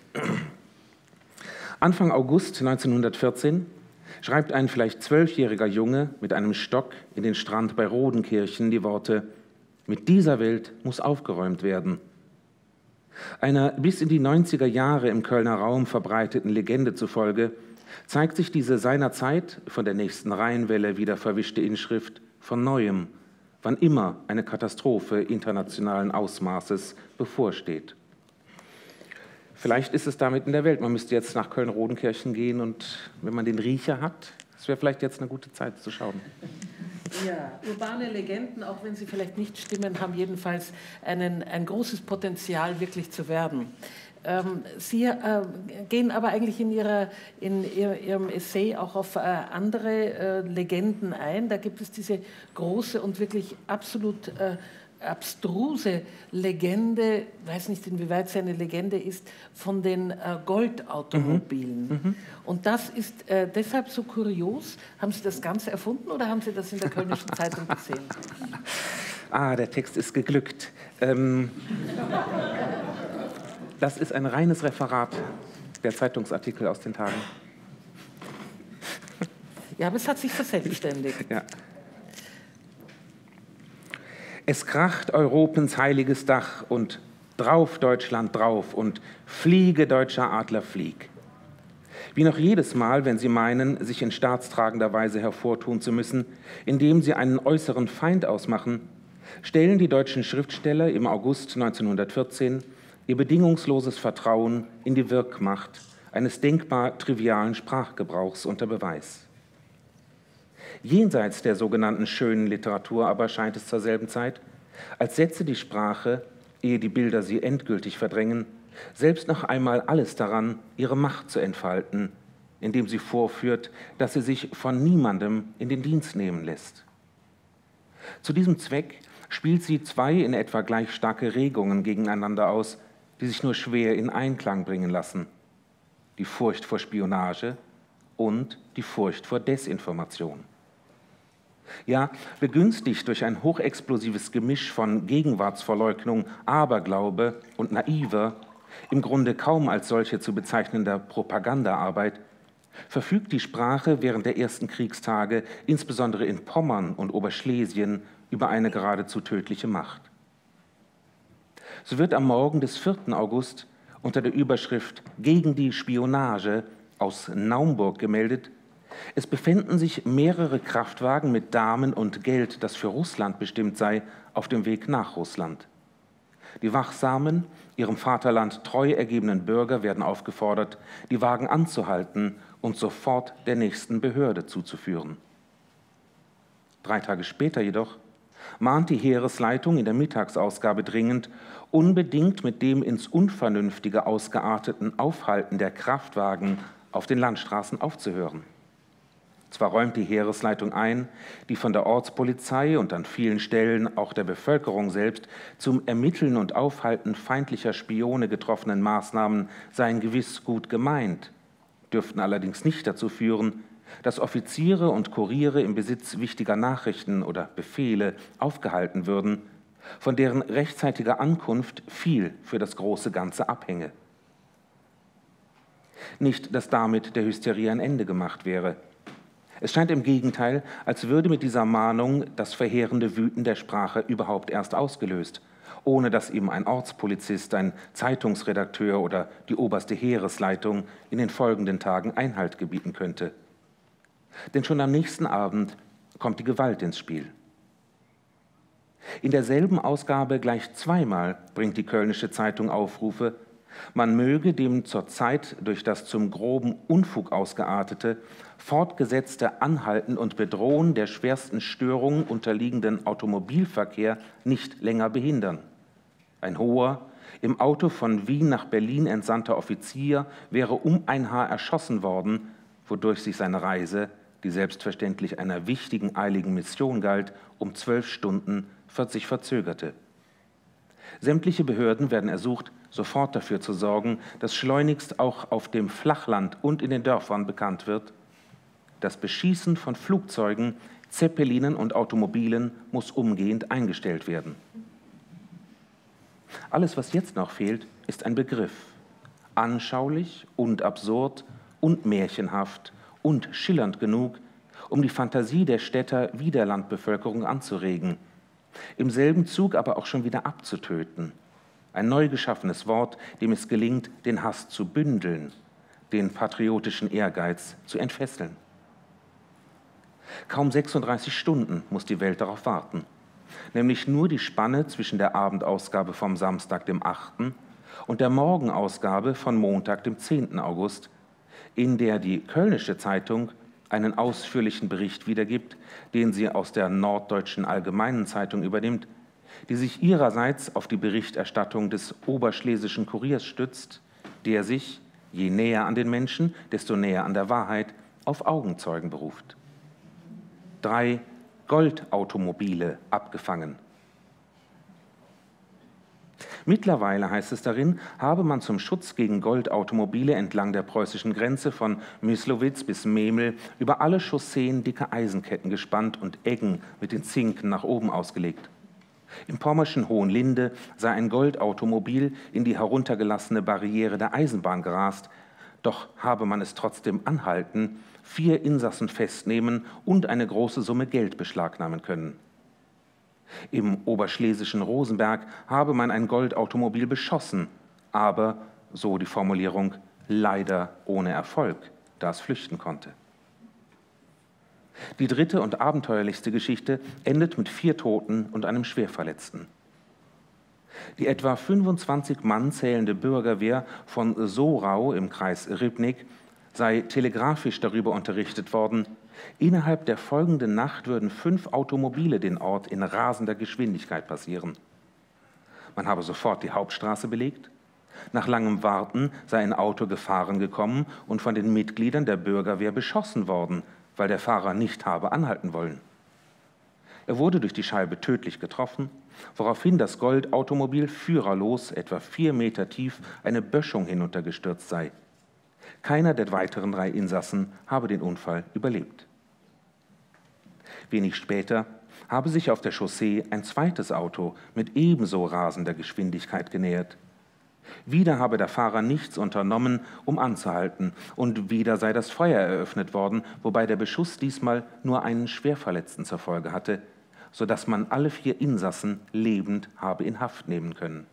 Anfang August neunzehnhundertvierzehn schreibt ein vielleicht zwölfjähriger Junge mit einem Stock in den Strand bei Rodenkirchen die Worte: Mit dieser Welt muss aufgeräumt werden. Einer bis in die neunziger Jahre im Kölner Raum verbreiteten Legende zufolge zeigt sich diese seinerzeit von der nächsten Rheinwelle wieder verwischte Inschrift von Neuem, wann immer eine Katastrophe internationalen Ausmaßes bevorsteht. Vielleicht ist es damit in der Welt. Man müsste jetzt nach Köln-Rodenkirchen gehen und wenn man den Riecher hat, es wäre vielleicht jetzt eine gute Zeit zu schauen. Ja, urbane Legenden, auch wenn sie vielleicht nicht stimmen, haben jedenfalls einen, ein großes Potenzial, wirklich zu werden. Ähm, Sie äh, gehen aber eigentlich in, ihrer, in ihr, Ihrem Essay auch auf äh, andere äh, Legenden ein. Da gibt es diese große und wirklich absolut äh, abstruse Legende, weiß nicht, inwieweit es eine Legende ist, von den äh, Goldautomobilen. Mhm. Mhm. Und das ist äh, deshalb so kurios. Haben Sie das Ganze erfunden oder haben Sie das in der Kölnischen Zeitung gesehen? Ah, der Text ist geglückt. Ähm, das ist ein reines Referat der Zeitungsartikel aus den Tagen. Ja, aber es hat sich verselbstständigt. Ja. Es kracht Europens heiliges Dach und drauf Deutschland drauf und fliege deutscher Adler flieg. Wie noch jedes Mal, wenn sie meinen, sich in staatstragender Weise hervortun zu müssen, indem sie einen äußeren Feind ausmachen, stellen die deutschen Schriftsteller im August neunzehnhundertvierzehn ihr bedingungsloses Vertrauen in die Wirkmacht eines denkbar trivialen Sprachgebrauchs unter Beweis. Jenseits der sogenannten schönen Literatur aber scheint es zur selben Zeit, als setze die Sprache, ehe die Bilder sie endgültig verdrängen, selbst noch einmal alles daran, ihre Macht zu entfalten, indem sie vorführt, dass sie sich von niemandem in den Dienst nehmen lässt. Zu diesem Zweck spielt sie zwei in etwa gleich starke Regungen gegeneinander aus, die sich nur schwer in Einklang bringen lassen: die Furcht vor Spionage und die Furcht vor Desinformation. Ja, begünstigt durch ein hochexplosives Gemisch von Gegenwartsverleugnung, Aberglaube und naiver, im Grunde kaum als solche zu bezeichnender Propagandaarbeit, verfügt die Sprache während der ersten Kriegstage, insbesondere in Pommern und Oberschlesien, über eine geradezu tödliche Macht. So wird am Morgen des vierten August unter der Überschrift »Gegen die Spionage« aus Naumburg gemeldet: Es befänden sich mehrere Kraftwagen mit Damen und Geld, das für Russland bestimmt sei, auf dem Weg nach Russland. Die wachsamen, ihrem Vaterland treu ergebenen Bürger werden aufgefordert, die Wagen anzuhalten und sofort der nächsten Behörde zuzuführen. Drei Tage später jedoch mahnt die Heeresleitung in der Mittagsausgabe dringend, unbedingt mit dem ins Unvernünftige ausgearteten Aufhalten der Kraftwagen auf den Landstraßen aufzuhören. Zwar räumt die Heeresleitung ein, die von der Ortspolizei und an vielen Stellen auch der Bevölkerung selbst zum Ermitteln und Aufhalten feindlicher Spione getroffenen Maßnahmen seien gewiss gut gemeint, dürften allerdings nicht dazu führen, dass Offiziere und Kuriere im Besitz wichtiger Nachrichten oder Befehle aufgehalten würden, von deren rechtzeitiger Ankunft viel für das große Ganze abhänge. Nicht, dass damit der Hysterie ein Ende gemacht wäre. Es scheint im Gegenteil, als würde mit dieser Mahnung das verheerende Wüten der Sprache überhaupt erst ausgelöst, ohne dass ihm ein Ortspolizist, ein Zeitungsredakteur oder die oberste Heeresleitung in den folgenden Tagen Einhalt gebieten könnte. Denn schon am nächsten Abend kommt die Gewalt ins Spiel. In derselben Ausgabe gleich zweimal bringt die Kölnische Zeitung Aufrufe, man möge dem zur Zeit durch das zum groben Unfug ausgeartete, fortgesetzte Anhalten und Bedrohen der schwersten Störungen unterliegenden Automobilverkehr nicht länger behindern. Ein hoher, im Auto von Wien nach Berlin entsandter Offizier wäre um ein Haar erschossen worden, wodurch sich seine Reise, die selbstverständlich einer wichtigen, eiligen Mission galt, um zwölf Stunden sich verzögerte. Sämtliche Behörden werden ersucht, sofort dafür zu sorgen, dass schleunigst auch auf dem Flachland und in den Dörfern bekannt wird: Das Beschießen von Flugzeugen, Zeppelinen und Automobilen muss umgehend eingestellt werden. Alles, was jetzt noch fehlt, ist ein Begriff, anschaulich und absurd und märchenhaft und schillernd genug, um die Fantasie der Städter wie der Landbevölkerung anzuregen, im selben Zug aber auch schon wieder abzutöten. Ein neu geschaffenes Wort, dem es gelingt, den Hass zu bündeln, den patriotischen Ehrgeiz zu entfesseln. Kaum sechsunddreißig Stunden muss die Welt darauf warten, nämlich nur die Spanne zwischen der Abendausgabe vom Samstag, dem achten und der Morgenausgabe von Montag, dem zehnten August, in der die Kölnische Zeitung einen ausführlichen Bericht wiedergibt, den sie aus der Norddeutschen Allgemeinen Zeitung übernimmt, die sich ihrerseits auf die Berichterstattung des Oberschlesischen Kuriers stützt, der sich, je näher an den Menschen, desto näher an der Wahrheit, auf Augenzeugen beruft. Drei Goldautomobile abgefangen. Mittlerweile, heißt es darin, habe man zum Schutz gegen Goldautomobile entlang der preußischen Grenze von Myslowitz bis Memel über alle Chausseen dicke Eisenketten gespannt und Eggen mit den Zinken nach oben ausgelegt. Im pommerschen Hohenlinde sei ein Goldautomobil in die heruntergelassene Barriere der Eisenbahn gerast, doch habe man es trotzdem anhalten, vier Insassen festnehmen und eine große Summe Geld beschlagnahmen können. Im oberschlesischen Rosenberg habe man ein Goldautomobil beschossen, aber, so die Formulierung, leider ohne Erfolg, da es flüchten konnte. Die dritte und abenteuerlichste Geschichte endet mit vier Toten und einem Schwerverletzten. Die etwa fünfundzwanzig Mann zählende Bürgerwehr von Sorau im Kreis Rybnik sei telegrafisch darüber unterrichtet worden, innerhalb der folgenden Nacht würden fünf Automobile den Ort in rasender Geschwindigkeit passieren. Man habe sofort die Hauptstraße belegt. Nach langem Warten sei ein Auto gefahren gekommen und von den Mitgliedern der Bürgerwehr beschossen worden, weil der Fahrer nicht habe anhalten wollen. Er wurde durch die Scheibe tödlich getroffen, woraufhin das Goldautomobil führerlos, etwa vier Meter tief, eine Böschung hinuntergestürzt sei. Keiner der weiteren drei Insassen habe den Unfall überlebt. Wenig später habe sich auf der Chaussee ein zweites Auto mit ebenso rasender Geschwindigkeit genähert. Wieder habe der Fahrer nichts unternommen, um anzuhalten, und wieder sei das Feuer eröffnet worden, wobei der Beschuss diesmal nur einen Schwerverletzten zur Folge hatte, sodass man alle vier Insassen lebend habe in Haft nehmen können.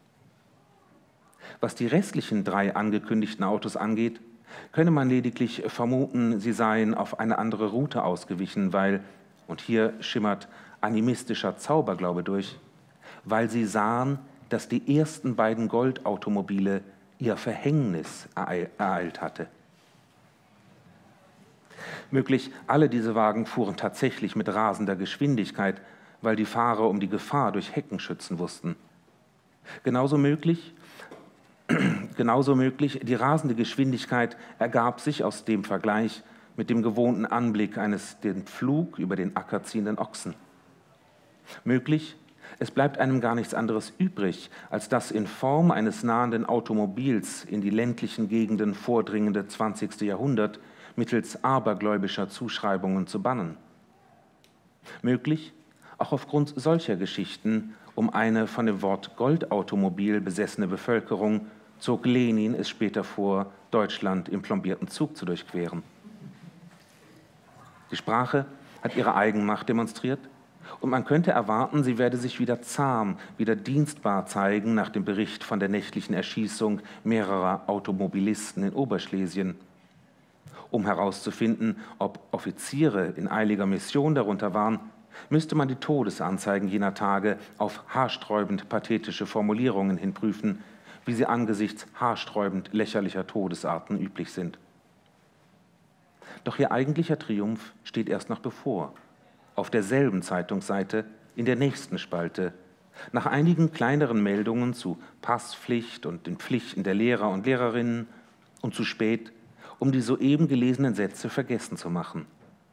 Was die restlichen drei angekündigten Autos angeht, könne man lediglich vermuten, sie seien auf eine andere Route ausgewichen, weil, und hier schimmert animistischer Zauberglaube durch, weil sie sahen, dass die ersten beiden Goldautomobile ihr Verhängnis ereilt hatte. Möglich, alle diese Wagen fuhren tatsächlich mit rasender Geschwindigkeit, weil die Fahrer um die Gefahr durch Hecken schützen wussten. Genauso möglich, genauso möglich, die rasende Geschwindigkeit ergab sich aus dem Vergleich mit dem gewohnten Anblick eines den Pflug über den Acker ziehenden Ochsen. Möglich, es bleibt einem gar nichts anderes übrig, als das in Form eines nahenden Automobils in die ländlichen Gegenden vordringende zwanzigste Jahrhundert mittels abergläubischer Zuschreibungen zu bannen. Möglich, auch aufgrund solcher Geschichten, um eine von dem Wort Goldautomobil besessene Bevölkerung, zog Lenin es später vor, Deutschland im plombierten Zug zu durchqueren. Die Sprache hat ihre Eigenmacht demonstriert, und man könnte erwarten, sie werde sich wieder zahm, wieder dienstbar zeigen nach dem Bericht von der nächtlichen Erschießung mehrerer Automobilisten in Oberschlesien. Um herauszufinden, ob Offiziere in eiliger Mission darunter waren, müsste man die Todesanzeigen jener Tage auf haarsträubend pathetische Formulierungen hinprüfen, wie sie angesichts haarsträubend lächerlicher Todesarten üblich sind. Doch ihr eigentlicher Triumph steht erst noch bevor. Auf derselben Zeitungsseite, in der nächsten Spalte, nach einigen kleineren Meldungen zu Passpflicht und den Pflichten der Lehrer und Lehrerinnen und zu spät, um die soeben gelesenen Sätze vergessen zu machen.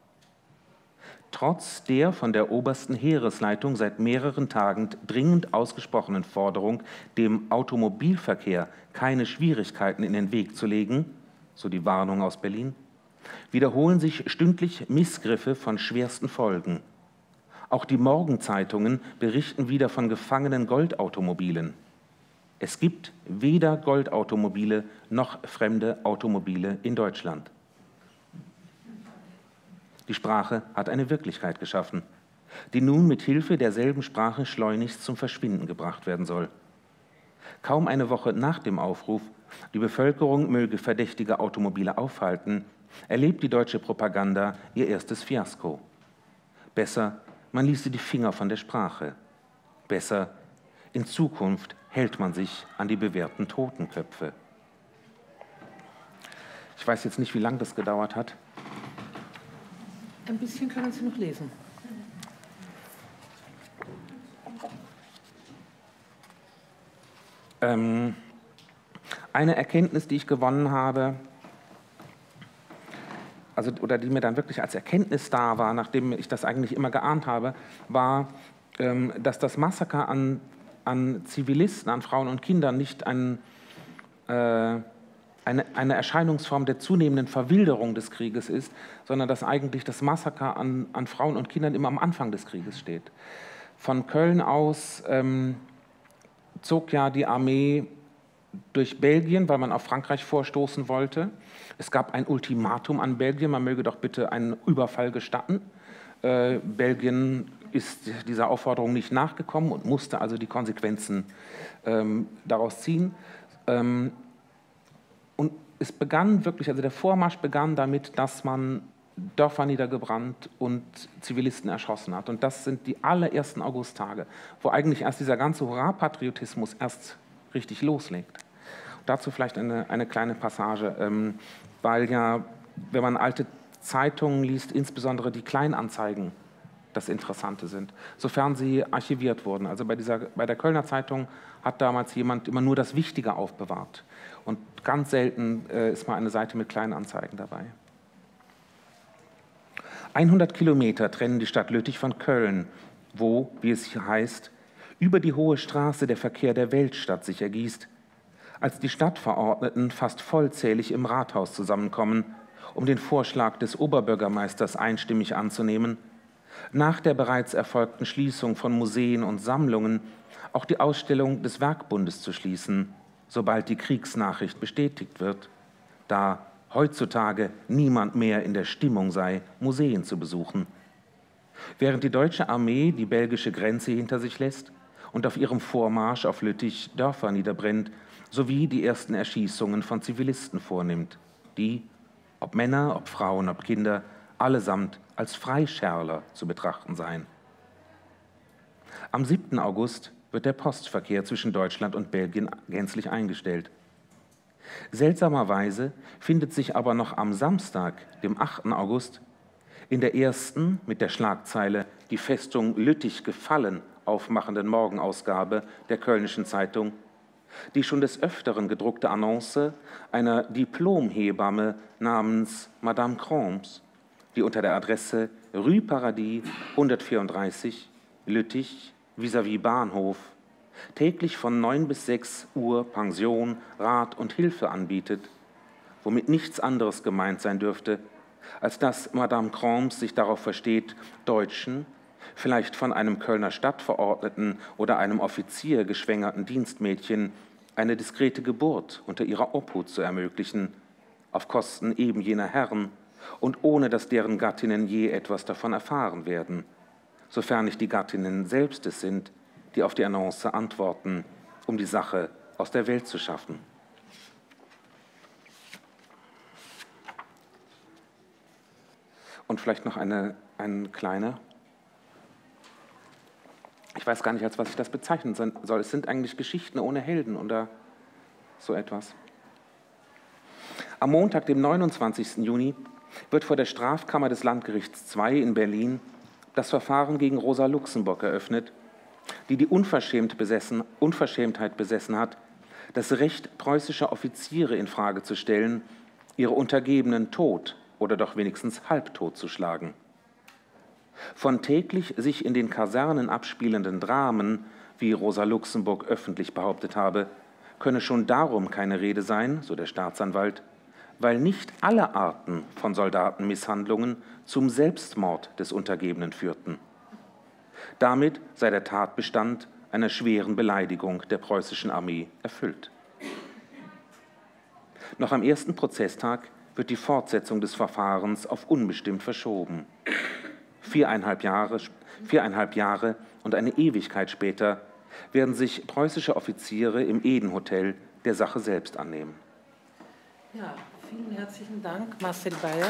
Trotz der von der obersten Heeresleitung seit mehreren Tagen dringend ausgesprochenen Forderung, dem Automobilverkehr keine Schwierigkeiten in den Weg zu legen, so die Warnung aus Berlin, wiederholen sich stündlich Missgriffe von schwersten Folgen. Auch die Morgenzeitungen berichten wieder von gefangenen Goldautomobilen. Es gibt weder Goldautomobile noch fremde Automobile in Deutschland. Die Sprache hat eine Wirklichkeit geschaffen, die nun mit Hilfe derselben Sprache schleunigst zum Verschwinden gebracht werden soll. Kaum eine Woche nach dem Aufruf, die Bevölkerung möge verdächtige Automobile aufhalten, erlebt die deutsche Propaganda ihr erstes Fiasko. Besser, man ließe die Finger von der Sprache. Besser, in Zukunft hält man sich an die bewährten Totenköpfe. Ich weiß jetzt nicht, wie lange das gedauert hat. Ein bisschen können Sie noch lesen. Ähm, eine Erkenntnis, die ich gewonnen habe, also, oder die mir dann wirklich als Erkenntnis da war, nachdem ich das eigentlich immer geahnt habe, war, ähm, dass das Massaker an, an Zivilisten, an Frauen und Kindern nicht ein, äh, eine, eine Erscheinungsform der zunehmenden Verwilderung des Krieges ist, sondern dass eigentlich das Massaker an, an Frauen und Kindern immer am Anfang des Krieges steht. Von Köln aus ähm, zog ja die Armee durch Belgien, weil man auf Frankreich vorstoßen wollte. Es gab ein Ultimatum an Belgien, man möge doch bitte einen Überfall gestatten. Äh, Belgien ist dieser Aufforderung nicht nachgekommen und musste also die Konsequenzen ähm, daraus ziehen. Ähm, und es begann wirklich, also der Vormarsch begann damit, dass man Dörfer niedergebrannt und Zivilisten erschossen hat. Und das sind die allerersten Augusttage, wo eigentlich erst dieser ganze Hurra-Patriotismus erst richtig loslegt. Dazu vielleicht eine, eine kleine Passage, ähm, weil ja, wenn man alte Zeitungen liest, insbesondere die Kleinanzeigen das Interessante sind, sofern sie archiviert wurden. Also bei, dieser, bei der Kölner Zeitung hat damals jemand immer nur das Wichtige aufbewahrt. Und ganz selten äh, ist mal eine Seite mit Kleinanzeigen dabei. hundert Kilometer trennen die Stadt Lüttich von Köln, wo, wie es hier heißt, über die Hohe Straße der Verkehr der Weltstadt sich ergießt, als die Stadtverordneten fast vollzählig im Rathaus zusammenkommen, um den Vorschlag des Oberbürgermeisters einstimmig anzunehmen, nach der bereits erfolgten Schließung von Museen und Sammlungen auch die Ausstellung des Werkbundes zu schließen, sobald die Kriegsnachricht bestätigt wird, da heutzutage niemand mehr in der Stimmung sei, Museen zu besuchen. Während die deutsche Armee die belgische Grenze hinter sich lässt und auf ihrem Vormarsch auf Lüttich Dörfer niederbrennt, sowie die ersten Erschießungen von Zivilisten vornimmt, die, ob Männer, ob Frauen, ob Kinder, allesamt als Freischärler zu betrachten seien. Am siebten August wird der Postverkehr zwischen Deutschland und Belgien gänzlich eingestellt. Seltsamerweise findet sich aber noch am Samstag, dem achten August, in der ersten mit der Schlagzeile »Die Festung Lüttich gefallen« aufmachenden Morgenausgabe der Kölnischen Zeitung die schon des Öfteren gedruckte Annonce einer Diplomhebamme namens Madame Crombs, die unter der Adresse Rue Paradis hundertvierunddreißig, Lüttich, vis-à-vis Bahnhof, täglich von neun bis sechs Uhr Pension, Rat und Hilfe anbietet, womit nichts anderes gemeint sein dürfte, als dass Madame Crombs sich darauf versteht, Deutschen, vielleicht von einem Kölner Stadtverordneten oder einem Offizier geschwängerten Dienstmädchen, eine diskrete Geburt unter ihrer Obhut zu ermöglichen, auf Kosten eben jener Herren und ohne dass deren Gattinnen je etwas davon erfahren werden, sofern nicht die Gattinnen selbst es sind, die auf die Annonce antworten, um die Sache aus der Welt zu schaffen. Und vielleicht noch eine, ein kleiner. Ich weiß gar nicht, als was ich das bezeichnen soll. Es sind eigentlich Geschichten ohne Helden oder so etwas. Am Montag, dem neunundzwanzigsten Juni, wird vor der Strafkammer des Landgerichts zwei in Berlin das Verfahren gegen Rosa Luxemburg eröffnet, die die Unverschämt besessen, Unverschämtheit besessen hat, das Recht preußischer Offiziere in Frage zu stellen, ihre Untergebenen tot oder doch wenigstens halbtot zu schlagen. Von täglich sich in den Kasernen abspielenden Dramen, wie Rosa Luxemburg öffentlich behauptet habe, könne schon darum keine Rede sein, so der Staatsanwalt, weil nicht alle Arten von Soldatenmisshandlungen zum Selbstmord des Untergebenen führten. Damit sei der Tatbestand einer schweren Beleidigung der preußischen Armee erfüllt. Noch am ersten Prozesstag wird die Fortsetzung des Verfahrens auf unbestimmt verschoben. Viereinhalb Jahre, viereinhalb Jahre und eine Ewigkeit später werden sich preußische Offiziere im Eden-Hotel der Sache selbst annehmen. Ja, vielen herzlichen Dank, Marcel Bayer.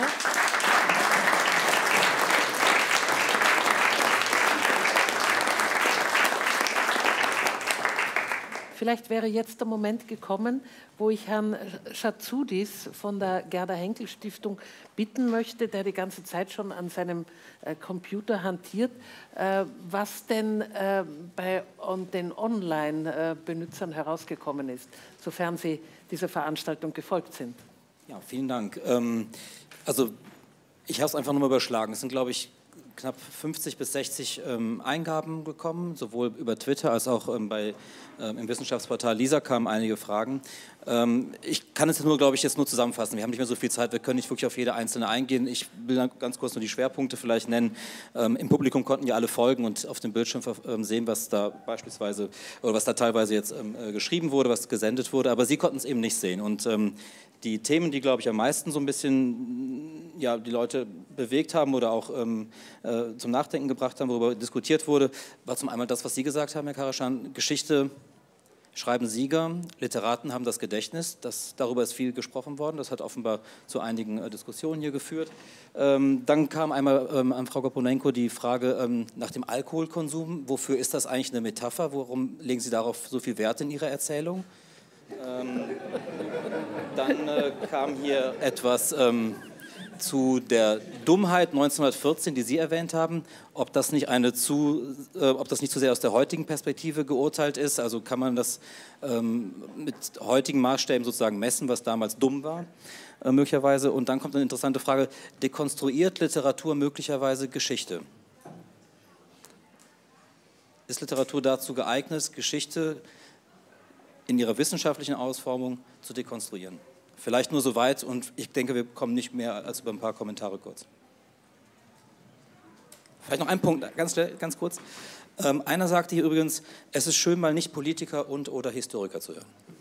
Vielleicht wäre jetzt der Moment gekommen, wo ich Herrn Schatzudis von der Gerda-Henkel-Stiftung bitten möchte, der die ganze Zeit schon an seinem äh, Computer hantiert, äh, was denn äh, bei on, den Online-Benutzern herausgekommen ist, sofern sie dieser Veranstaltung gefolgt sind. Ja, vielen Dank. Ähm, also ich habe es einfach nochmal überschlagen. Es sind, glaube ich, knapp fünfzig bis sechzig ähm, Eingaben bekommen, sowohl über Twitter als auch ähm, bei, ähm, im Wissenschaftsportal Lisa kamen einige Fragen. Ähm, ich kann es nur, glaube ich, jetzt nur zusammenfassen. Wir haben nicht mehr so viel Zeit, wir können nicht wirklich auf jede einzelne eingehen. Ich will ganz kurz nur die Schwerpunkte vielleicht nennen. Ähm, Im Publikum konnten ja alle folgen und auf dem Bildschirm ähm, sehen, was da beispielsweise, oder was da teilweise jetzt ähm, geschrieben wurde, was gesendet wurde, aber Sie konnten es eben nicht sehen. Und ähm, die Themen, die, glaube ich, am meisten so ein bisschen ja, die Leute bewegt haben oder auch ähm, äh, zum Nachdenken gebracht haben, worüber diskutiert wurde, war zum einen das, was Sie gesagt haben, Herr Karaschan, Geschichte schreiben Sieger, Literaten haben das Gedächtnis, das, darüber ist viel gesprochen worden, das hat offenbar zu einigen äh, Diskussionen hier geführt. Ähm, dann kam einmal ähm, an Frau Gaponenko die Frage ähm, nach dem Alkoholkonsum, wofür ist das eigentlich eine Metapher, warum legen Sie darauf so viel Wert in Ihrer Erzählung? Ähm, dann äh, kam hier etwas ähm, zu der Dummheit neunzehnhundertvierzehn, die Sie erwähnt haben, ob das nicht eine zu, äh, ob das nicht zu sehr aus der heutigen Perspektive geurteilt ist. Also kann man das ähm, mit heutigen Maßstäben sozusagen messen, was damals dumm war, äh, möglicherweise. Und dann kommt eine interessante Frage: Dekonstruiert Literatur möglicherweise Geschichte? Ist Literatur dazu geeignet, Geschichte in ihrer wissenschaftlichen Ausformung zu dekonstruieren? Vielleicht nur so weit, und ich denke, wir kommen nicht mehr als über ein paar Kommentare kurz. Vielleicht noch ein Punkt, ganz, ganz kurz. Ähm, einer sagte hier übrigens, es ist schön, mal nicht Politiker und oder Historiker zu hören.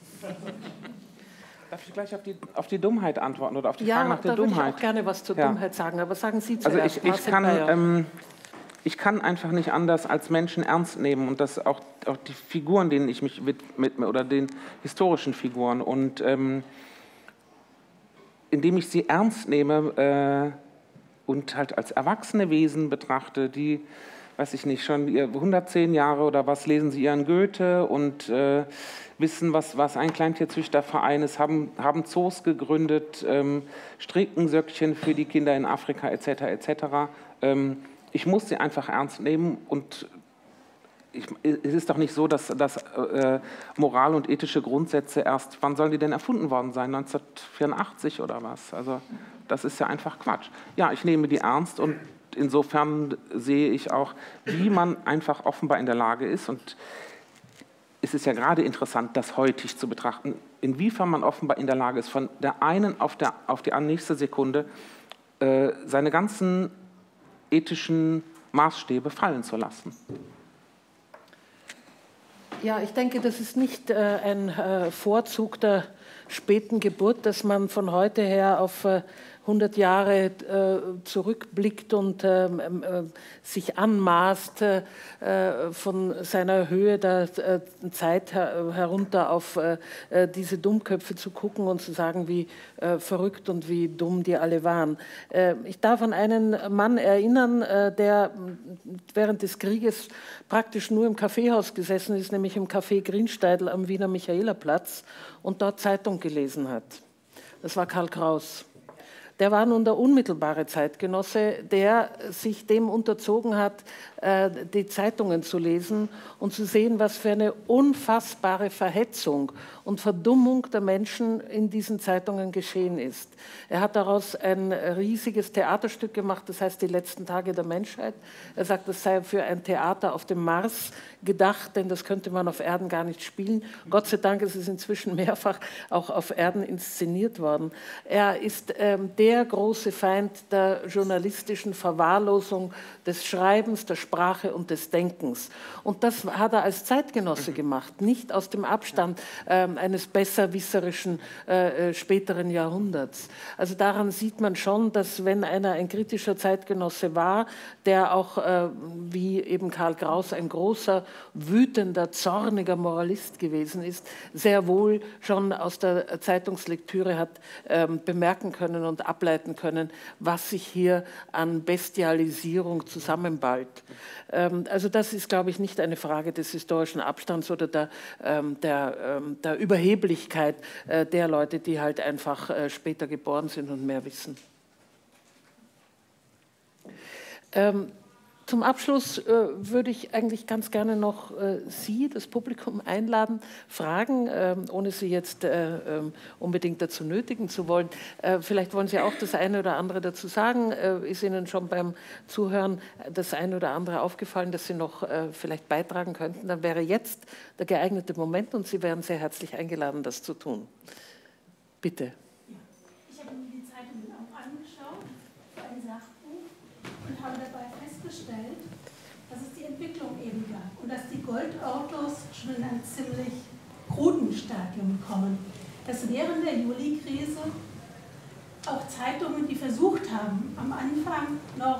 Darf ich gleich auf die, auf die Dummheit antworten oder auf die ja, Frage nach der da würde Dummheit? Ich auch gerne was zur ja. Dummheit sagen, aber sagen Sie also zuerst. Ich, ich, kann, ähm, ich kann einfach nicht anders als Menschen ernst nehmen und das auch, auch die Figuren, denen ich mich mit, mit oder den historischen Figuren und ähm, indem ich sie ernst nehme äh, und halt als erwachsene Wesen betrachte, die, weiß ich nicht, schon hundertzehn Jahre oder was lesen sie ihren Goethe und äh, wissen, was, was ein Kleintierzüchterverein ist, haben, haben Zoos gegründet, ähm, stricken Söckchen für die Kinder in Afrika et cetera et cetera. Ähm, ich muss sie einfach ernst nehmen und Ich, es ist doch nicht so, dass, dass äh, Moral und ethische Grundsätze erst, wann sollen die denn erfunden worden sein? neunzehnhundertvierundachtzig oder was? Also das ist ja einfach Quatsch. Ja, ich nehme die ernst und insofern sehe ich auch, wie man einfach offenbar in der Lage ist, und es ist ja gerade interessant, das heutig zu betrachten, inwiefern man offenbar in der Lage ist, von der einen auf, der, auf die nächste Sekunde äh, seine ganzen ethischen Maßstäbe fallen zu lassen. Ja, ich denke, das ist nicht äh, ein äh, Vorzug der späten Geburt, dass man von heute her auf äh, hundert Jahre äh, zurückblickt und äh, äh, sich anmaßt, äh, von seiner Höhe der äh, Zeit her, herunter auf äh, diese Dummköpfe zu gucken und zu sagen, wie äh, verrückt und wie dumm die alle waren. Äh, ich darf an einen Mann erinnern, äh, der während des Krieges praktisch nur im Kaffeehaus gesessen ist, nämlich im Café Grinsteidl am Wiener Michaelerplatz und dort Zeitung gelesen hat. Das war Karl Kraus. Der war nun der unmittelbare Zeitgenosse, der sich dem unterzogen hat, die Zeitungen zu lesen und zu sehen, was für eine unfassbare Verhetzung und Verdummung der Menschen in diesen Zeitungen geschehen ist. Er hat daraus ein riesiges Theaterstück gemacht, das heißt Die letzten Tage der Menschheit. Er sagt, das sei für ein Theater auf dem Mars gedacht, denn das könnte man auf Erden gar nicht spielen. Gott sei Dank ist es inzwischen mehrfach auch auf Erden inszeniert worden. Er ist ähm, der große Feind der journalistischen Verwahrlosung des Schreibens, der Sprache und des Denkens. Und das hat er als Zeitgenosse gemacht, nicht aus dem Abstand ähm, eines besserwisserischen äh, späteren Jahrhunderts. Also daran sieht man schon, dass wenn einer ein kritischer Zeitgenosse war, der auch, äh, wie eben Karl Kraus, ein großer, wütender, zorniger Moralist gewesen ist, sehr wohl schon aus der Zeitungslektüre hat ähm, bemerken können und ableiten können, was sich hier an Bestialisierung zusammenballt. Ähm, also das ist, glaube ich, nicht eine Frage des historischen Abstands oder der, ähm, der, ähm, der Überheblichkeit äh, der Leute, die halt einfach äh, später geboren sind und mehr wissen. Ähm, Zum Abschluss äh, würde ich eigentlich ganz gerne noch äh, Sie, das Publikum, einladen, fragen, äh, ohne Sie jetzt äh, äh, unbedingt dazu nötigen zu wollen. Äh, vielleicht wollen Sie auch das eine oder andere dazu sagen. Äh, ist Ihnen schon beim Zuhören das eine oder andere aufgefallen, das Sie noch äh, vielleicht beitragen könnten? Dann wäre jetzt der geeignete Moment und Sie wären sehr herzlich eingeladen, das zu tun. Bitte. Ich habe mir die Zeitungen auch angeschaut für ein Sachbuch und habe dabei festgestellt, dass es die Entwicklung eben gab und dass die Goldautos schon in einem ziemlich kruden Stadium kommen. Dass während der Juli-Krise auch Zeitungen, die versucht haben, am Anfang noch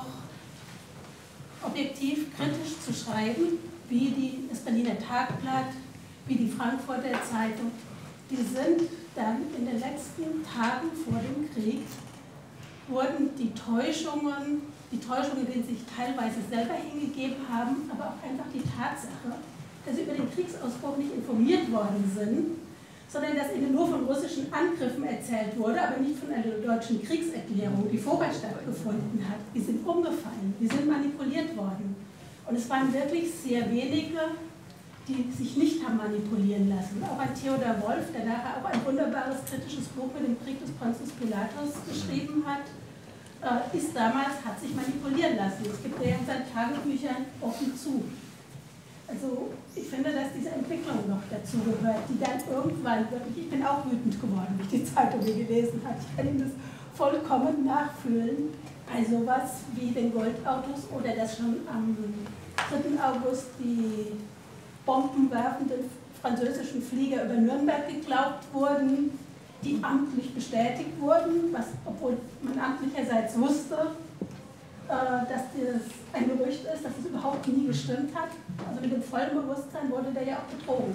objektiv kritisch zu schreiben, wie die, das Berliner Tagblatt, wie die Frankfurter Zeitung, die sind dann in den letzten Tagen vor dem Krieg, wurden die Täuschungen, die Täuschungen, denen sie sich teilweise selber hingegeben haben, aber auch einfach die Tatsache, dass sie über den Kriegsausbruch nicht informiert worden sind, sondern dass ihnen nur von russischen Angriffen erzählt wurde, aber nicht von einer deutschen Kriegserklärung, die vorher stattgefunden hat. Die sind umgefallen, die sind manipuliert worden. Und es waren wirklich sehr wenige, die sich nicht haben manipulieren lassen. Auch ein Theodor Wolff, der nachher auch ein wunderbares kritisches Buch mit dem Krieg des Pontius Pilatus geschrieben hat, ist damals, hat sich manipulieren lassen. Das gibt er in seinen Tagebüchern offen zu. Also ich finde, dass diese Entwicklung noch dazu gehört, die dann irgendwann wirklich, ich bin auch wütend geworden, wie ich die Zeitung gelesen habe. Ich kann Ihnen das vollkommen nachfühlen. Bei sowas wie den Goldautos oder dass schon am dritten August die bombenwerfenden französischen Flieger über Nürnberg geglaubt wurden, die amtlich bestätigt wurden, was, obwohl man amtlicherseits wusste, äh, dass das ein Gerücht ist, dass es überhaupt nie gestimmt hat. Also mit dem vollen Bewusstsein wurde der ja auch betrogen.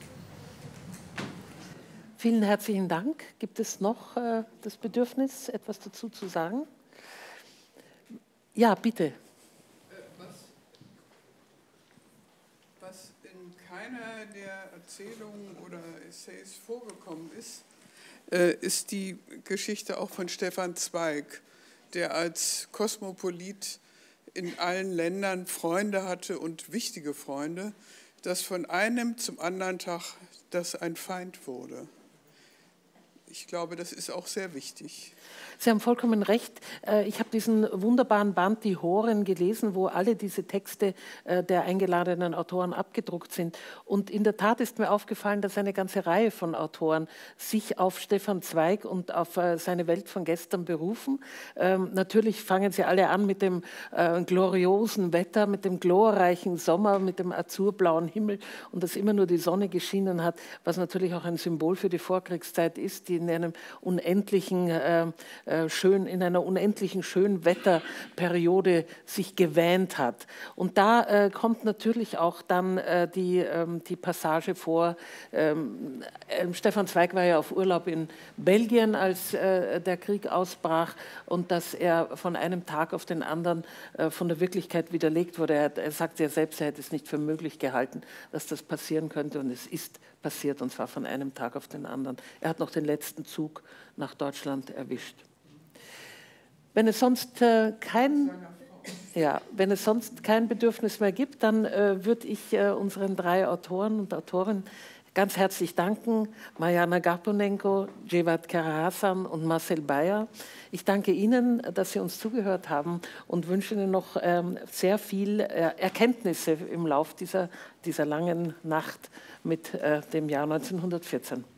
Vielen herzlichen Dank. Gibt es noch äh, das Bedürfnis, etwas dazu zu sagen? Ja, bitte. Was in keiner der Erzählungen oder Essays vorgekommen ist, ist die Geschichte auch von Stefan Zweig, der als Kosmopolit in allen Ländern Freunde hatte und wichtige Freunde, dass von einem zum anderen Tag das ein Feind wurde. Ich glaube, das ist auch sehr wichtig. Sie haben vollkommen recht. Ich habe diesen wunderbaren Band Die Horen gelesen, wo alle diese Texte der eingeladenen Autoren abgedruckt sind. Und in der Tat ist mir aufgefallen, dass eine ganze Reihe von Autoren sich auf Stefan Zweig und auf seine Welt von gestern berufen. Ähm, natürlich fangen sie alle an mit dem äh, gloriosen Wetter, mit dem glorreichen Sommer, mit dem azurblauen Himmel und dass immer nur die Sonne geschienen hat, was natürlich auch ein Symbol für die Vorkriegszeit ist, die in einem unendlichen äh, Schön, in einer unendlichen Schönwetterperiode sich gewähnt hat. Und da äh, kommt natürlich auch dann äh, die, ähm, die Passage vor, ähm, äh, Stefan Zweig war ja auf Urlaub in Belgien, als äh, der Krieg ausbrach und dass er von einem Tag auf den anderen äh, von der Wirklichkeit widerlegt wurde. Er, er sagt ja selbst, er hätte es nicht für möglich gehalten, dass das passieren könnte und es ist passiert und zwar von einem Tag auf den anderen. Er hat noch den letzten Zug nach Deutschland erwischt. Wenn es sonst äh, kein, ja, wenn es sonst kein Bedürfnis mehr gibt, dann äh, würde ich äh, unseren drei Autoren und Autorinnen ganz herzlich danken. Marjana Garpunenko, Cevat Karahasan und Marcel Beyer. Ich danke Ihnen, dass Sie uns zugehört haben und wünsche Ihnen noch ähm, sehr viel äh, Erkenntnisse im Lauf dieser, dieser langen Nacht mit äh, dem Jahr neunzehnhundertvierzehn.